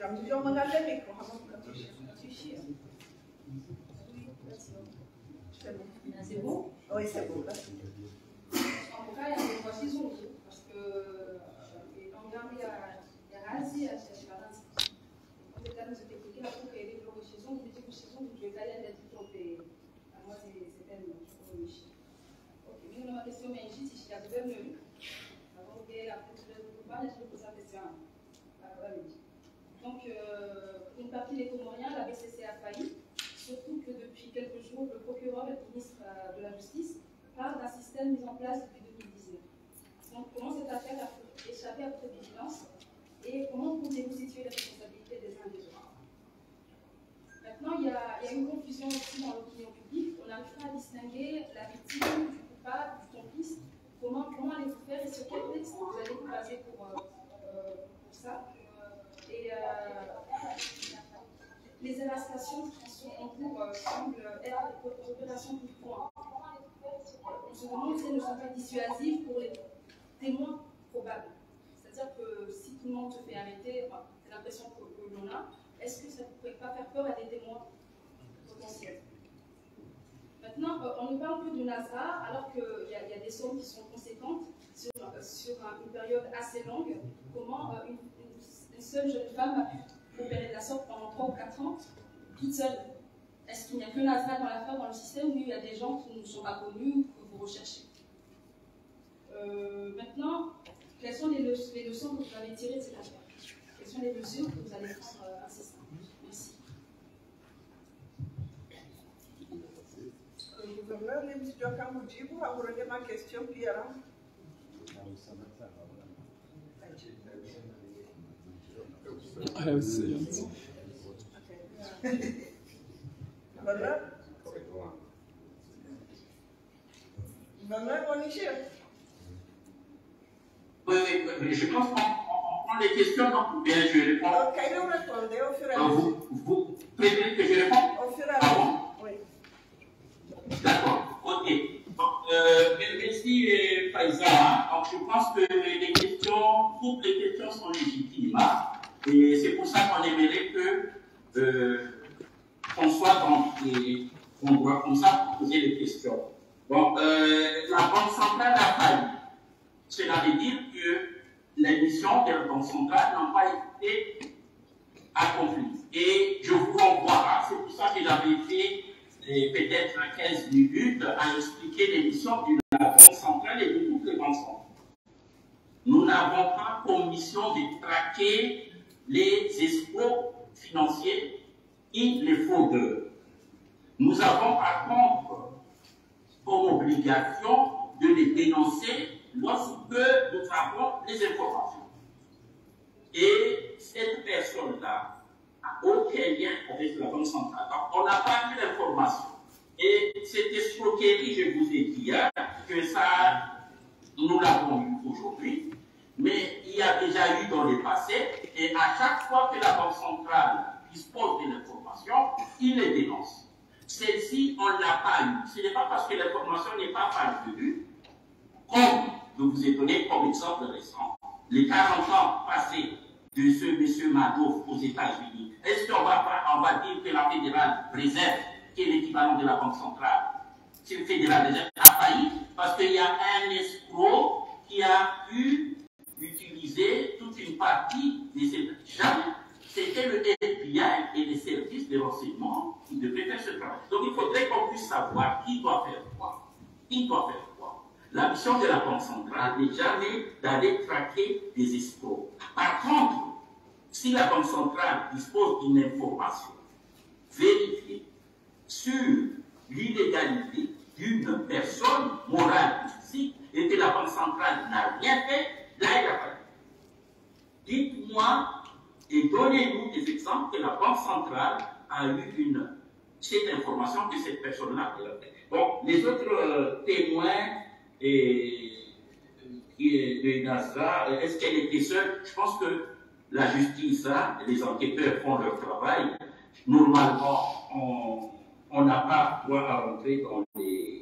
c'est bon? Oui, c'est bon. En tout cas, il y a des Washington, parce que on regarde, il y a Asie, il y a Chicanas. On est quand même se technique, la conquérir de Washington, vous dites que Washington, vous devez aller à la différence. Moi, c'est tellement. Ok, mais ma question, mais ici, si je suis venu, avant de la procédure de coupage, je pose la question. Donc, une partie des Comoriens, la BCC a failli, surtout que depuis quelques jours, le procureur et le ministre de la Justice parlent d'un système mis en place depuis 2019. Donc, comment cette affaire a échappé à votre vigilance et comment comptez-vous situer les responsabilités des uns et des autres? Maintenant, il y a une confusion aussi dans l'opinion publique. On n'arrive pas à distinguer la victime du coupable, du complice. Comment allez-vous faire et sur quel texte vous allez vous baser pour ça? Et les arrestations qui sont en cours semblent être des opérations de point. On se demande si elles ne sont pas dissuasives pour les témoins probables. C'est-à-dire que si tout le monde se fait arrêter, enfin, c'est l'impression que l'on a, est-ce que ça ne pourrait pas faire peur à des témoins potentiels? Maintenant, on nous parle plus du Nasra, alors qu'il y a des sommes qui sont conséquentes sur une période assez longue. Comment une seule jeune femme a pu opérer de la sorte pendant 3 ou 4 ans, toute seule? Est-ce qu'il n'y a que Nasra dans l'affaire, dans le système, ou il y a des gens qui ne sont pas connus, que vous recherchez? Maintenant, quelles sont les leçons que vous avez tirées de cette affaire? Quelles sont les mesures que vous allez prendre incessamment? Merci. Gouverneur, le ministre Kamudibu a abordé ma question, Pierre. Gouverneur? Gouverneur, au Niger? Oui, je pense qu'on prend les questions, donc bien je réponds. Quand vous répondez, au fur et à mesure. Vous préférez que je réponde? Au fur et à mesure, oui. D'accord, ok. Donc, merci Faïza. Donc, je pense que les questions, toutes les questions sont légitimes. Hein? Et c'est pour ça qu'on aimerait qu'on soit qu'on doit comme ça poser les questions. Bon, la Banque centrale a failli. Cela veut dire que les missions de la Banque centrale n'ont pas été accomplies. Et je vous renvoie, c'est pour ça que j'avais fait peut-être 15 minutes à expliquer les missions de la Banque centrale et de toutes les banques centrales. Nous n'avons pas comme mission de traquer les escrocs financiers et les fraudeurs. Nous avons par contre comme obligation de les dénoncer lorsque nous avons les informations. Et cette personne-là n'a aucun lien avec la Banque centrale. Donc, on n'a pas eu l'information. Et cette escroquerie, je vous ai dit hier, que ça, nous l'avons eu aujourd'hui, mais il y a déjà eu dans le passé, et à chaque fois que la Banque centrale dispose de l'information, il les dénonce. Celle-ci, on ne l'a pas eu. Ce n'est pas parce que l'information n'est pas parvenue, comme de vous étonner, comme exemple récent, les 40 ans passés de ce monsieur Madoff aux États-Unis. Est-ce qu'on va dire que la Fédérale Réserve, qui est l'équivalent de la Banque centrale, si le Fédérale Réserve a failli, parce qu'il y a un escroc qui a pu utiliser toute une partie de ces gens. C'était le FBI et les services de renseignement qui devaient faire ce travail. Donc il faudrait qu'on puisse savoir qui doit faire quoi. Qui doit faire quoi. La mission de la Banque centrale n'est jamais d'aller traquer des escrocs. Par contre, si la Banque centrale dispose d'une information vérifiée sur l'illégalité d'une personne morale ou physique et que la Banque centrale n'a rien fait, là il a fallu. Dites-moi et donnez-nous des exemples que la Banque centrale a eu cette information que cette personne-là a fait. Bon, les autres témoins de Nasra, est-ce qu'elle était seule? Je pense que la justice, les enquêteurs font leur travail. Normalement, on n'a pas droit à rentrer dans les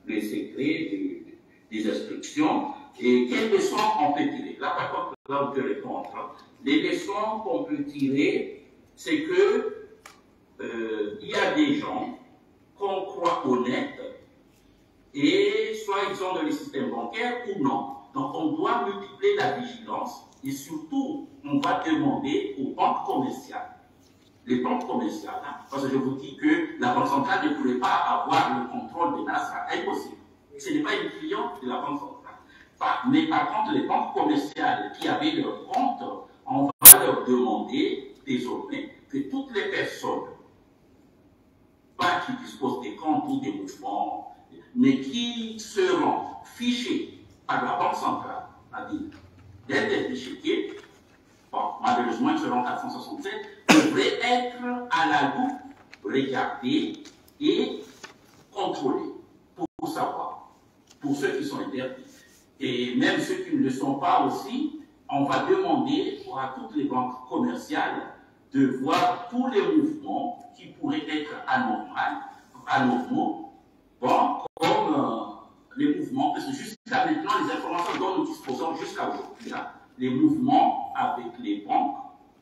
le secret des instructions. Et quelles leçons on peut tirer? Là, par contre, là, on peut répondre. Les leçons qu'on peut tirer, c'est que il y a des gens qu'on croit honnêtes, et soit ils sont dans le système bancaire ou non. Donc, on doit multiplier la vigilance, et surtout, on va demander aux banques commerciales. Les banques commerciales, hein, parce que je vous dis que la Banque centrale ne pourrait pas avoir le contrôle des NASRA, impossible. Ce n'est pas une cliente de la Banque centrale. Mais par contre, les banques commerciales qui avaient leur compte, on va leur demander désormais que toutes les personnes, pas qui disposent des comptes ou des mouvements, mais qui seront fichées par la Banque centrale, c'est-à-dire des échiquiers, bon, malheureusement, ils seront 467, devraient être à la loupe, regardés et contrôlés pour savoir, pour ceux qui sont interdits. Et même ceux qui ne le sont pas aussi, on va demander à toutes les banques commerciales de voir tous les mouvements qui pourraient être anormaux, bon, comme les mouvements, parce que jusqu'à maintenant, les informations dont nous disposons jusqu'à aujourd'hui, les mouvements avec les banques,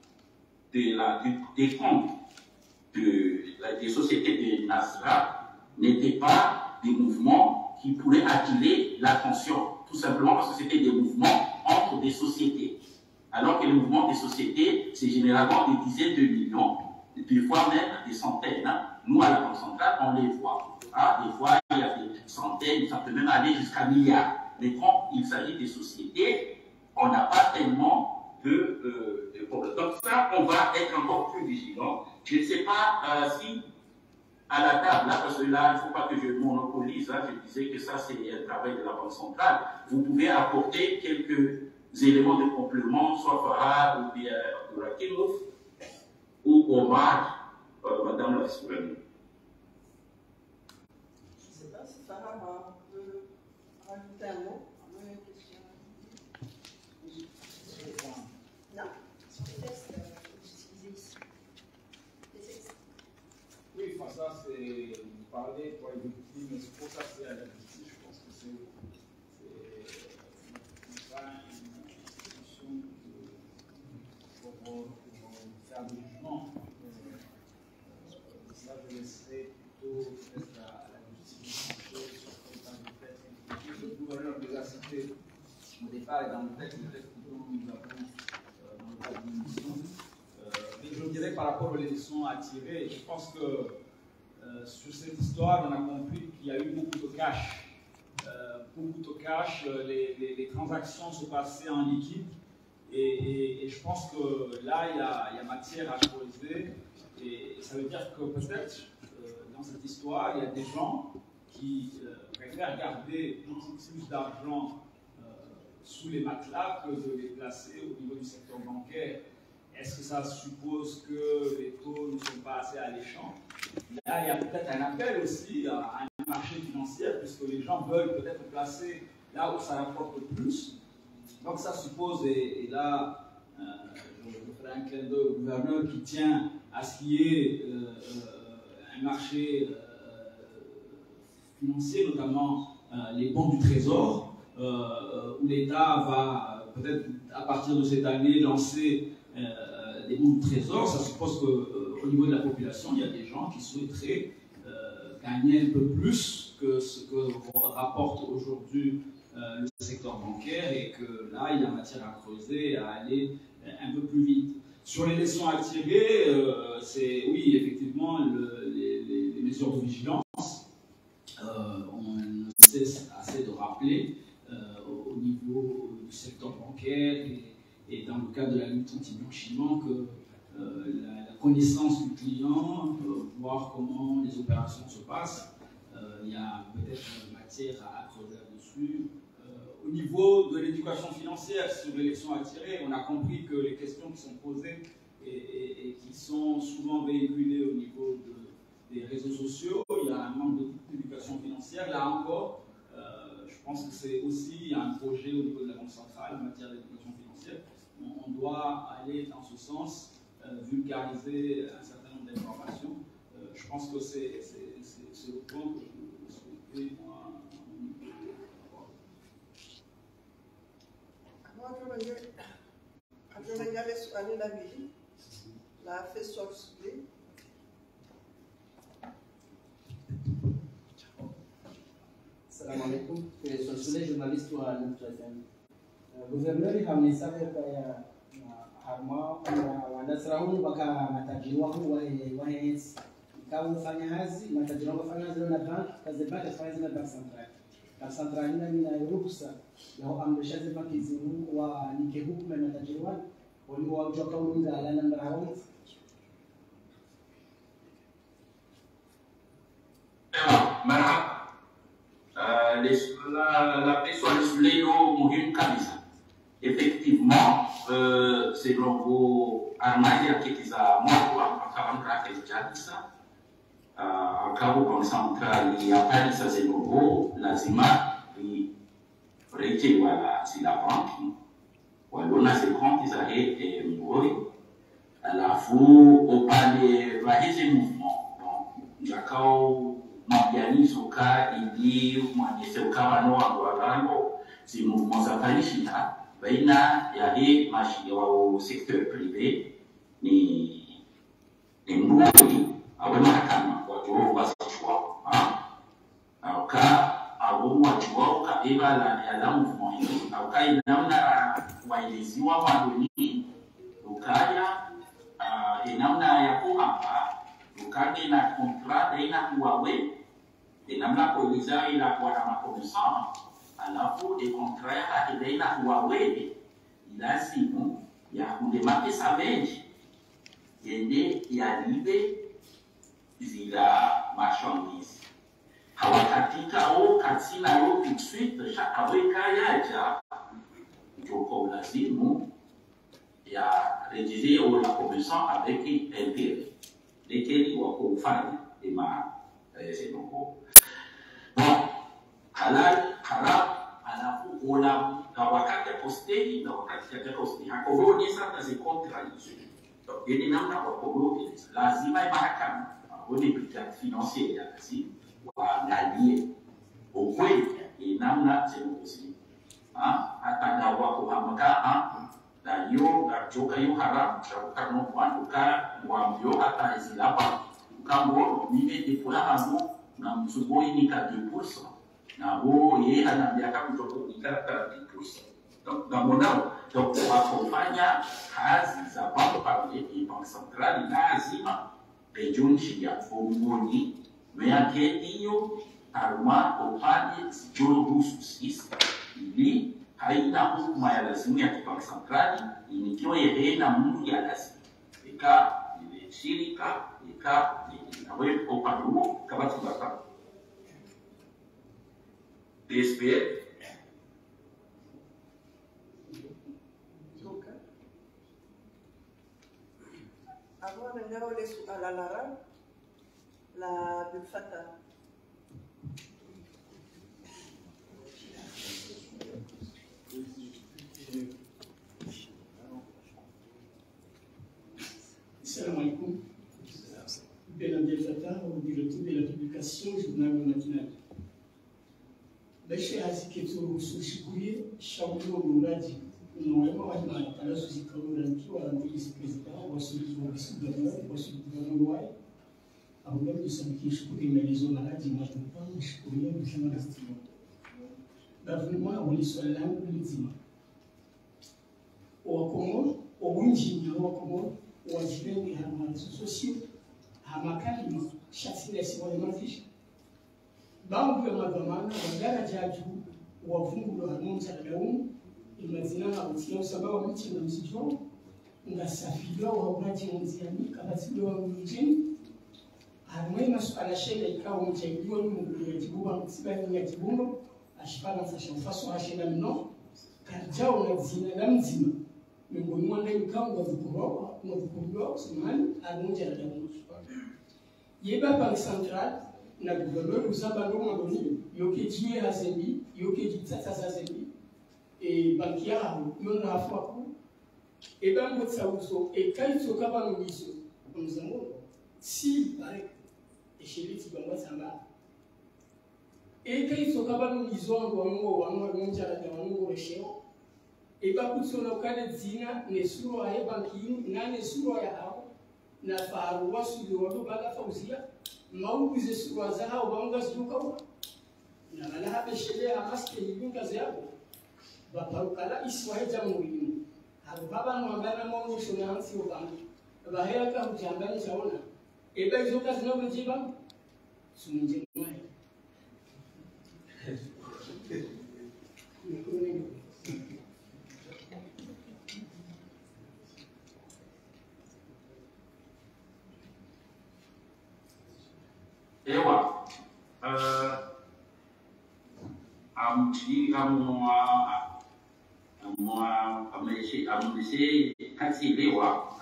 des comptes des sociétés de NASRA n'étaient pas des mouvements qui pourraient attirer l'attention, tout simplement parce que c'était des mouvements entre des sociétés. Alors que les mouvements des sociétés, c'est généralement des dizaines de millions, des fois même des centaines. Hein. Nous, à la Banque centrale, on les voit. Hein. Des fois, il y a des centaines, ça peut même aller jusqu'à milliards. Mais quand il s'agit des sociétés, on n'a pas tellement de problèmes. Donc ça, on va être encore plus vigilant. Je ne sais pas si, à la table, là, parce que là, il ne faut pas que je monopolise, hein, je disais que ça, c'est un travail de la Banque centrale. Vous pouvez apporter quelques éléments de complément, soit Farah ou bien Abdoulakimouf ou Omar, Madame la vice-présidente. Je ne sais pas si Farah peut rajouter un mot. Non. Oui, enfin, ça, c'est. Vous parlez pour les victimes, mais c'est pour ça que c'est à la justice. Je pense que c'est pas une institution pour faire des jugements. Ça, je laisserai plutôt peut-être à la justice sur certains des textes. Le gouverneur les a cités au départ et dans le texte que nous avons dans le cadre de l'émission. Mais je dirais par rapport aux leçons à tirer, je pense que sur cette histoire, on a compris qu'il y a eu beaucoup de cash. Les transactions se passaient en liquide. Et je pense que là, il y a matière à creuser. Et ça veut dire que peut-être, dans cette histoire, il y a des gens qui préfèrent garder beaucoup plus d'argent sous les matelas que de les placer au niveau du secteur bancaire. Est-ce que ça suppose que les taux ne sont pas assez alléchants? Là, il y a peut-être un appel aussi à un marché financier, puisque les gens veulent peut-être placer là où ça rapporte le plus. Donc ça suppose, et là, je ferai un clin d'œil au gouverneur qui tient à ce qu'il y ait un marché financier, notamment les bons du Trésor, où l'État va peut-être à partir de cette année lancer des bons du Trésor. Ça suppose qu'au niveau de la population, il y a des gens qui souhaiteraient gagner un peu plus que ce que rapporte aujourd'hui le secteur bancaire, et que là, il y a matière à creuser, à aller un peu plus vite. Sur les leçons à tirer, c'est oui, effectivement, les mesures de vigilance, on ne cesse assez de rappeler au niveau du secteur bancaire et dans le cadre de la lutte anti-blanchiment que la connaissance du client, voir comment les opérations se passent, il y a peut-être matière à creuser là-dessus. Au niveau de l'éducation financière, sur les leçons à tirer, on a compris que les questions qui sont posées et qui sont souvent véhiculées au niveau des réseaux sociaux, il y a un manque d'éducation financière. Là encore, je pense que c'est aussi un projet au niveau de la Banque centrale en matière d'éducation financière. On doit aller dans ce sens, vulgariser un certain nombre d'informations. Je pense que c'est le point que je souhaitais regarder sur l'année la vie, la fait sortir. Assalamu alaikum. Sosulle journaliste wa Nufra FM. Guverneur hamisa ya harma wanasrauni baka matajiri wangu wa ES. Kama ufanya hazi matajiri wangu fanya hazi na bank, kazi bank fanya hazi na bank central. Bank central ina ruhusa ya amrishazi bank hizi wa nike hukumu na matajiri wangu walio wajua kaunga ala namba hao. Marhaba. La personne sur les noms muhimu kabisa. Effectivement, c'est logo armaya kikiza mwa akaamka kijadisa akabu concentrali ya Paris za logo lazima rete wala sila banki walona se compte za hete mboi alafu upande wa hizi mouvement jakao mabianizo ka ili mwanyese ukawa no wango si mouvement za parishita baina ya hii mashi wa secteur privé ni mboi awe mahakama watu wasachwa au ka au watu wao kabila la mouvement au kai namna waeleziwa wadoni ukaya namna ya kuhapa ukage na contrat baina kuwawe namna kueleza ila kwa na makomisa alafu de contrat ya baina kuwawe lazima ya kundemake savage yende ya libe zila marchandise hawakatika au katina yo tout de suite shakaweka yaja joko lazimu ya rédiger au la commission avec intérêt lesquels ou au fan et ma c'est donc bon halal haram alafu ola na wakati posteni na wakati ya posteni hakoroni sana zi contradiction donc ni namna kwa koroni lazima mahakama woni pita financier ya kasi waangalie ukweli ni namna zinazosi hata na wako hamaka na yo gachoka yo haram chakuka no kwanduka mwambio hata izilapa kambo mime depola hangu na msuboi ni ka 10% na ho ye anambia kama mtoto ikata 10% donc dans mon âme donc wakofanya kazi za bank pale bank centrale lazima rejunchi ya fungoni meake hiyo haruma opande sijoro busu sisi ili haina hukuma ya lazimu ya kibank centrali inikiwa yeheena mungu ya lazimu ika shirika ika nawe opanuo kabati bata DSPL avant de faire à la Lara la Bufata. Salam alaikum. Ben Abdel Fattah, au directeur de la publication Journal Matinal. Baisha haziketu sushikuye shauri muradi unaoema wajima ala suzikarura nikiwa vice president wa gouvernement au kusabiki shukuri maelezo na hadi matupa shukuria journalist gouvernement waliswala lazima wa Komoro obunji wa Komoro wajireni hama sociaux hamakali shafina siwa mafishi baadhi ya madhamana wagara jaju wafungu wa Mungu laumu imazina na utia sababu mti na msijao ngasafiriwa wabaji mziani kabati wa mjini harmai masuala shele ikawa mjaidiwa mungu ya jibuwa msibani ya jibundo ashipana fashion faso ashela mno karjao na zina la mzima miongoni mwa ndani kama mwadhukuriwa usimani amoja na damu yeba bank central na gouverneur usaba ndo mwandoni yoke jie hazembi yoke jitata hazembi banki yao yona afaku bango tsauzo kaitso kaba mwizo mzango si pare eshiriti bangwa samba kaitso kaba mwizo wangu wango wango njara da wango resheo eba kutsona ukale dzina nesuro ya banki na nesuro ya hao na faru wasu yodo bala fauzia mauze suro za hao banga zuka na mala habe shele amaste yinga zabo baparukala iswaye jamuri baba mwangana mongo sona hansi obanga bahera ka mjangani chaona eba izoka zinobujiba sumunje mwaye ewa ameshe katilewa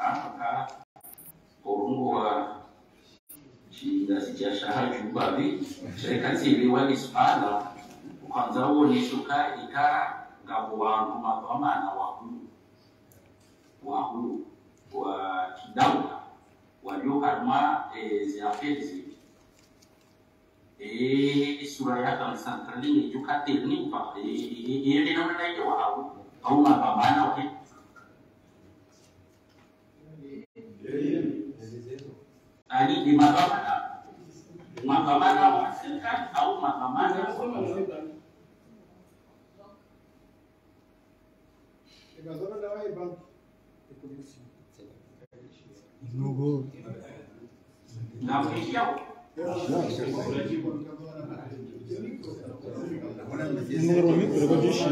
porungwa shinda sijashaha jubavi katilewa ispala kwanza uone shuka ika ngabo wangu mapamana wahu wa kidaula walio karma ziafezi sura ya kang santrali ni juga tirni pak ini namanya itu au mapamana oke ani di mapamana wasilkan au mapamana Numero micro raggiungi.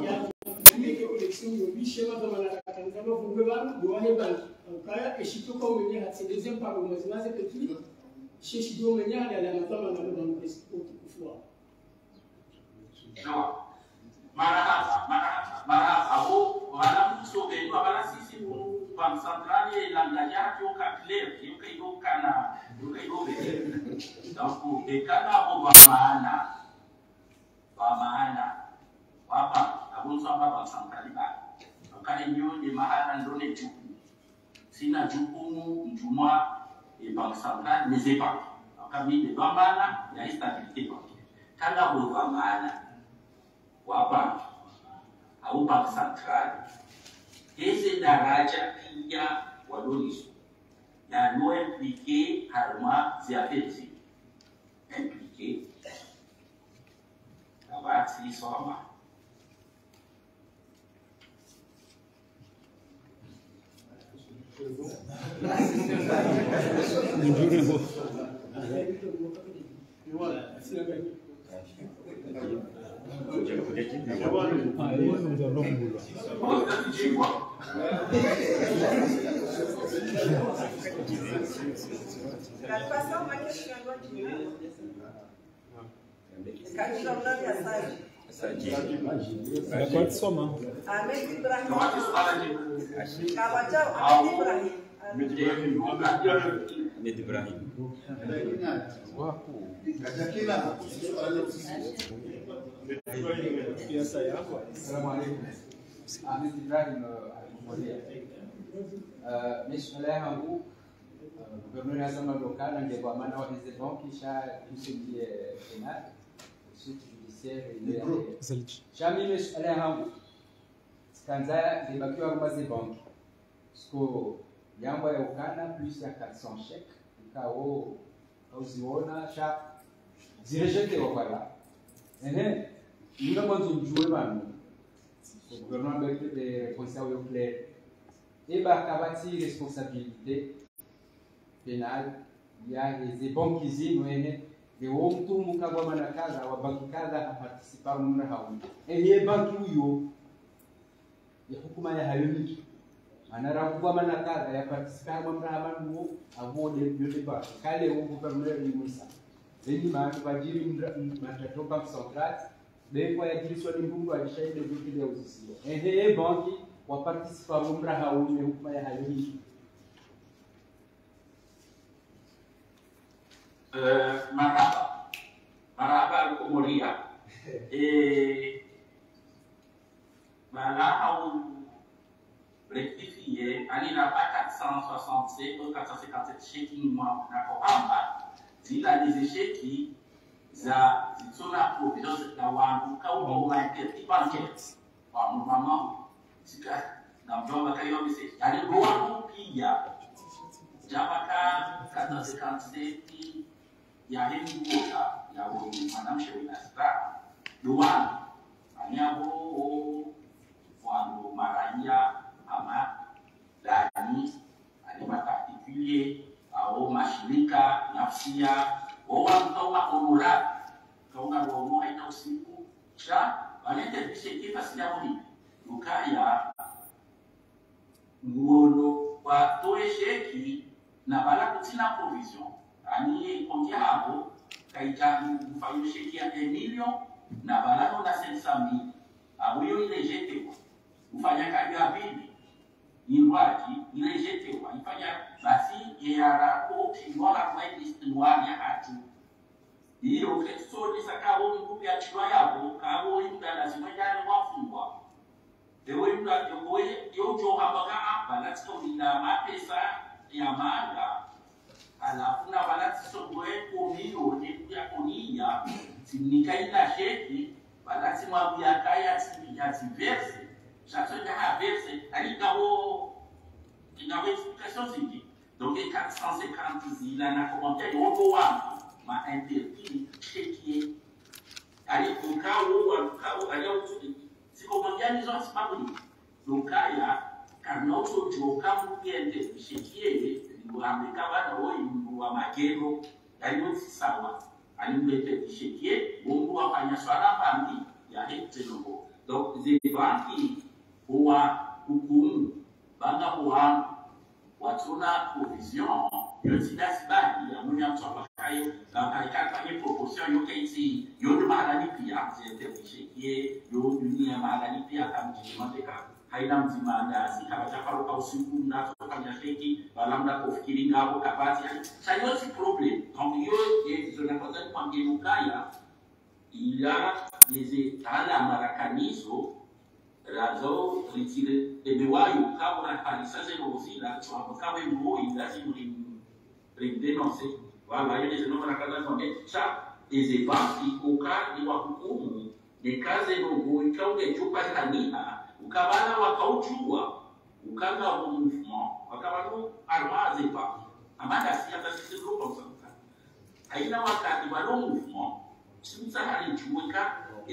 Marah aku malam sore itu apalagi sisi bank sentral yang langgarnya itu kan clear, itu itu karena donc karena pamana apa abun sama bank sentral ba kan nyu di mahalan done juku sina jukumu juma di bank sentral ni sepa kami di pamana ya stability kana bu pamana apa au bank sentral hizi daraja pia walonisu na no impliqué harma ziafezi impliqué kabati soma Passar uma questão agora de Cachorrão e assado. Ela pode somar. Ahmed Ibrahim. Kawajau Ahmed Ibrahim. Ahmed Ibrahim. Assalamualaikum. Ahmed Ibrahim Meshwala yangu gouverneur assemblée locale ndio maana wa hizo banki sha kusikia penal suite judiciaire shami meshwala yangu kanza libakiwa kwa hizo banki siko yamba ya ukana plus ya 400 chèques ikao uziona sha direjete wakala ndio mwanzo mjue bana gouverneur avec des responsables clairs et bakabati responsabilité penal ya hizi banki zimwene leo mtu mkabwa manakaza wa banki kadha aparticipa mna hao hiyo banki huyo ya hukuma ya hayoni anara kubwa manakaza ya participa mna habangu avode yote ba kale huko kwa ni Musa zeni maana bajiri matato bank central beko ya jiriswa ni mbungu alishaide vitu ya uzisio banki wa participa mna hao ni hukuma ya hayoni maraba Komoria maraba rectifié ali na 467 ou 457 cheki mwa na kohamba zila hizi cheki za zituna provisions za wangu kauko unaipia banket kwa mama Sika na mjomba kayo mse. Yani doa pia. Jamaka kata sekanseti ya hemu kota ya mwanamshe winastra. Doa anyabo wando maranya ama dani alima particulier au mashirika nafsia wa mtoma onura kaunga romo haina usiku cha walete bisheki fasiya muri ukaya nguono wa toe sheki na bala kutina provision ani kongia hapo kaita mfayo sheki ya 1 million na bala na 500,000 abuyo ile jete ufanya kazi ya bibi inwaji ile jete ifanya basi yara ko kimora kwa istiwani hatu hiyo kesho ni sakao ngupi ya chwa yabo kabo imda lazima jana wafungwa ewe imda yojo habaka hapa lazima ulinda mapesa ya manga alafu na balati sogwe ko milioni ya kunia sinikaita sheki balati mwabia kaya ya diverse chaque chose à verser ali kawo inawe explication ziki donc 450 zila na commentaire wogo wangu ma interview chekie ali kukawo ali utu siko mondiani zo sipabuli donc ya kanoto jokamu kiende chekie ngo ameka bana wo wa magero ali utu sawa ali mbete chekie bongo afanya swala pambi ya hetenogo donc des banques huwa hukumu banga huwa watuna provision yosidasi badi ya mwenye mtwapakayo na kalikafanye proportion yoke iti yodo mahalani pia zete vishekie yodo dunia mahalani pia kamjimandeka haina mzima ndazi kama chafaruka usiku na kufanya sheki balamda kufikiri ngabo kapati sayoti problem donc yo zona kwanza kwa mgenukaya ila yeze ala marakanizo razo ritire emewayo kabo na palisaje nozila chwa kawe ngo ingazi muri denonce wala yeye zeno na kaza kwa cha eze banki koka ni wa hukumu ni kaze ngo ikaunge chupa kanina ukabala wakauchua ukanga wa mouvement wakabalo armaze pa amanda siasa sisi group sasa haina wakati wa mouvement simsa halichuka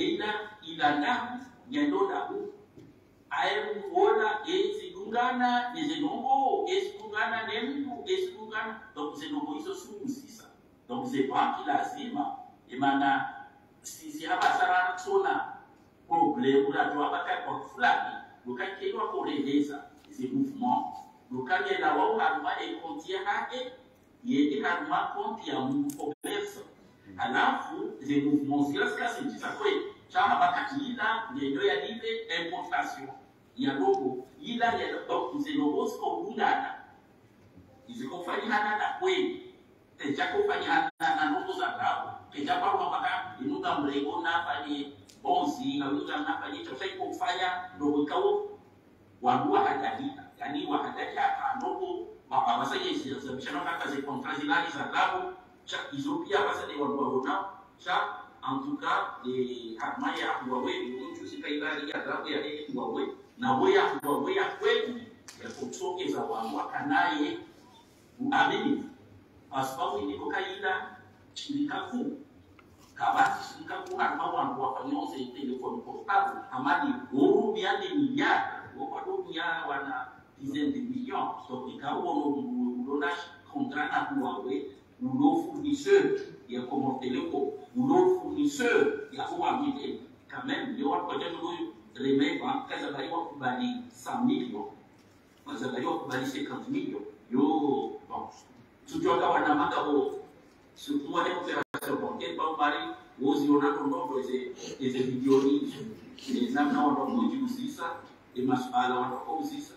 ila nyandoda hu ayemwona ezigungana nezenongo ezigungana nemtu ezigungana donc zenongo hizo sumusisa donc zebanki lazima imana sisi hapa sana tuna problème unajua hapa kwa fulani ukakiwa kueleza hizi mouvement ukagenda wao haruma ekontia hake yeye haruma konti ya commerce alafu les mouvements zilazikazi njisa kweli chama bakatila ndio ya libe importation ya logo ila ya donc zelo siko ungana izikofanyana na kweli tejakofanyana na logo za dawa kejapa kwamba inuka mlego na fanye bonzi na unuka na fanye chochote kufanya logo kao wandua hadalika yani wahadalika logo baba basa yesi zabishana kaka ze contrat zilali za dawa cha izopia basa ni wandua cha en tout cas les harmaya Huawei mtu sikaibali ya dawa ya Huawei na Huawei kweli ya kutokeza wangu kanaye uamini asababu niko kaida chilikaku kabati chilikaku harma wangu wafanyose telefoni portable amani guru biande miliard kwa dunia wana dizaines de millions donc ikawa unaona contrat na Huawei ou fournisseur il y a comment téléco ou l'autre fournisseur il y a Huawei quand même il y a quoi de remettre en cas de bailler kubali 100 millions za bailler kubali 50 millions yo bon tukiwa wana manga ho surtout wale opération bancaire ba mari wozi ona kondo eze bilioni ni namna wao kujihusisha ni masuala wao kuhusisha.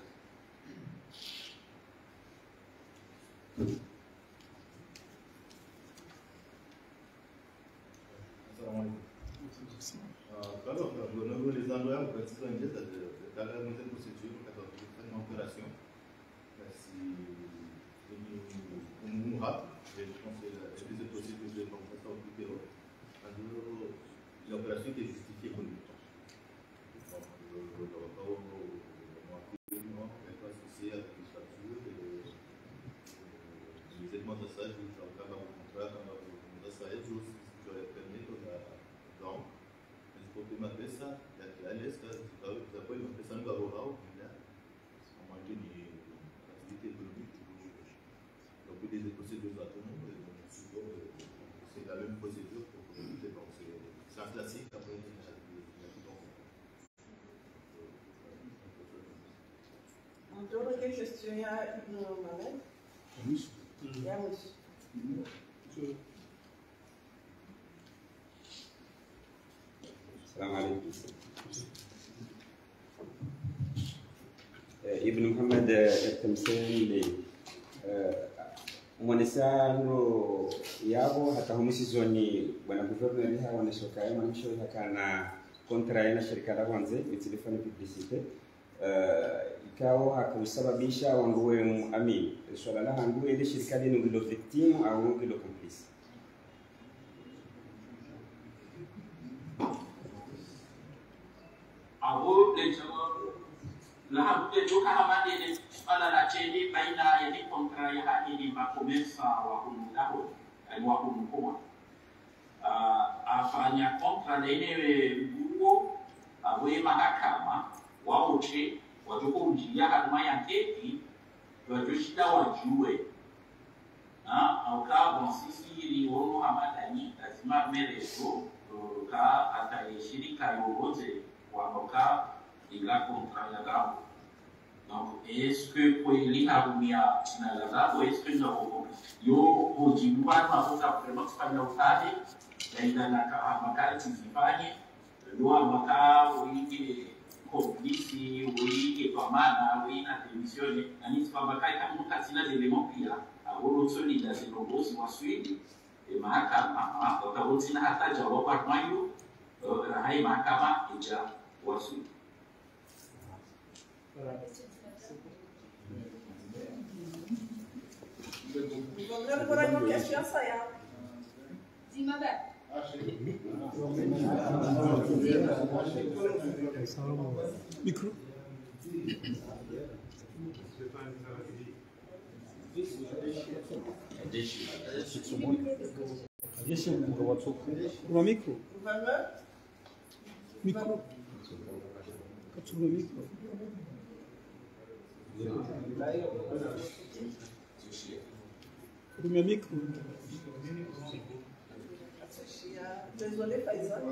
Alors, les endroits où pratiquement il y a dans la nouvelle procédure, quand on fait une opération, si on mourra, je pense que la deuxième procédure de compensation au plus haut, l'opération qui est justifiée pour nous. éléments de ça, je vais faire un contrat, dans ça, je vais permis de la donc, je peux plus ma pesa, ya que la lista, ça peut me pesa no garorao, né? On m'a dit ni activité économique, donc des procédures à tout le monde, c'est la même procédure pour communiquer, donc c'est un classique après il y a Então, a questão é normalmente. السلام عليكم. ابن محمد التمثيل mwanesano yabo hata humusizoni bwana guverneri hawa wanashoka mwanamsho hakana kontra na shirika la kwanza mitilifani publicite ikao hakusababisha wanguwe ami swala la hanguwe ile shirika lino ngilo victim au ngilo complice. Awo lejo la hamde joka hamade ne ala la cheni baina ya ni kontra ya hadi ni makomesa wa humu wa humu kwa afanya kontra lenewe nguo awe mahakama waoche wajokunjia haduma ya keti wajoshida wajue au ka sisi ono hamadani lazima merezo ka atashirika yote wanoka ila kontra ya gao. Donc, est-ce que pour les harumia tinalaga ou est-ce que nous yo hojibuan mafuta vraiment kufanya utani na makali tizifanye ndio maka wingi komplisi wingi kwa maana wingi na tensione na nisi kwa makali kama mkasina éléments pia au solide c'est le boss wa suite et mahakama wakati na hata jawabu kwa mayo hai mahakama ija wa suite. Vamos agora uma questão saia. Zimabé. Micro. Uma micro. Micro. Captura micro. Meu micro. Désolé, Faisal.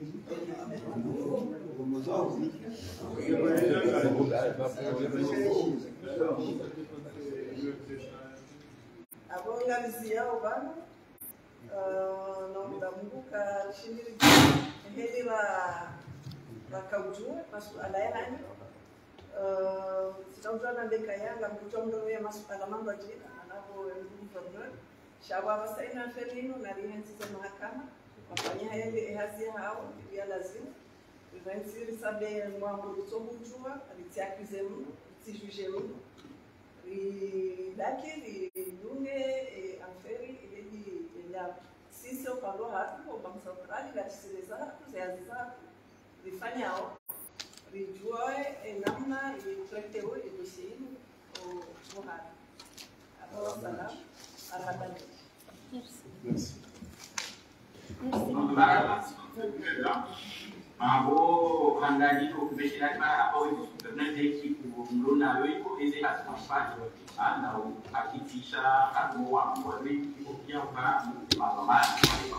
Abongalizia o bano não da muka shindiri heli la kaujua masu alaelani sitaujana ndeka yanga mkutondo ya masu alamamba jina anapo governor shawa wasaina ferino na rihensi za mahakama wafanya hali hazi hao ya lazima rihensi sabe mwangu kutobujua alitiakize mno tijuje mno lakini lunge aferi ili ya sisi upando hapo kwa Bank Central la tisileza kuziaziza rifanyao rijuae namna itretewe edosini o muhari abo salam arhaban. Merci. Abo handani ko kubeshira ma abo internet ku mluna wewe hizi hasifanye ana hakikisha abo wale pia kwa mamamani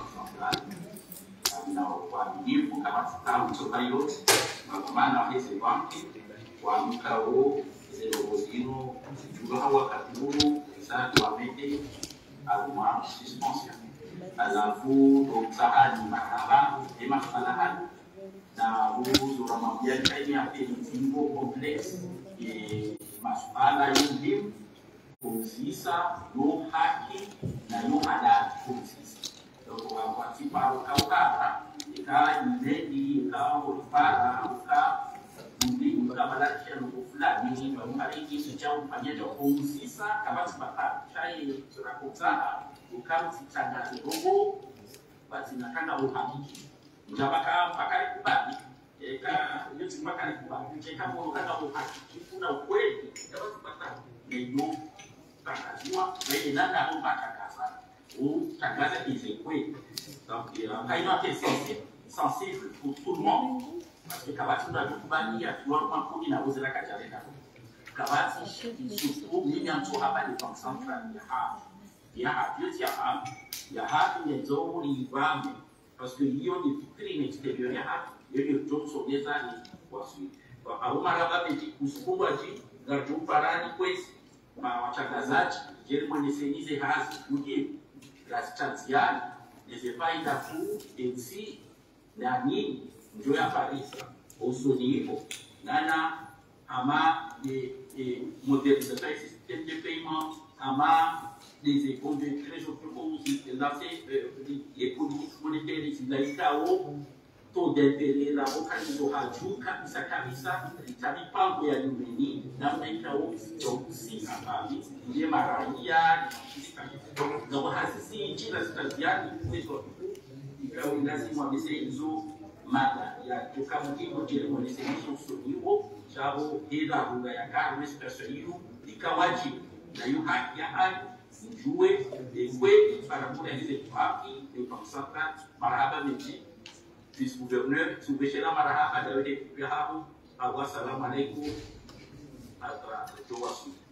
na waaminifu kama tutamu kutoka yote mamamana hizi banki wa mkao zile bozino tuwa wakati huu sasa tuamete alma suspension alafu msaada mahakama ni masalahan na uzo wa mabiashara ya kimbo complex masuala yote kuhusisha yo haki na yo halali kuhusisha ndio kwa sababu kaukara ikawa ndedi ikawa ulipara uka ndio kama lazima ndio fulani ndio mhariki sio mfanyaji kuhusisha kama sababu chai tunakutana ukamsitanga robo basi nataka uhakiki mtapaka mpaka kubali yote mpaka kubali kama unataka uhakiki kuna ukweli kama tupata ndio kutangaziwa zaidi nani anatangaza utangaza izekwe. Donc kaina est sensible pour tout le monde parce que kabati tunakubania tuwa kundi na uzela kajaleka kabati surtout mimi mtu hapa ni bank central ya hapa ni nzuri vame parce que hiyo ni vitrine extérieure ya hapa hiyo ni mtoto sogeza ni wasi au mara ngapi kusukumwa ji ngatu parani kwesi ma watangazaji jeri mwenesenize hazi kuji Rastanziani les pas d'afou et si na nini ndio ya Paris usunipo nana ama modernisation du système de paiement ama des écoles de trésor public lancer les politiques monétaires zinaitao taux d'intérêt la wakati hajuka kabisa mipango ya nyumbani na mnaitao si habari ndiye maraia na wahasisi nchi na Tanzania kwetu ikawa lazima wamese hizo mada ya tukamjingo jile mwanese hizo suniwo chao ila lugha ya kama special ikawaji na yu haki ya haki njue ekwe para mura hizo haki ni kwa marahaba mechi vice-gouverneur subeshela marahaba Dawidi Yahabu. Assalamu alaikum.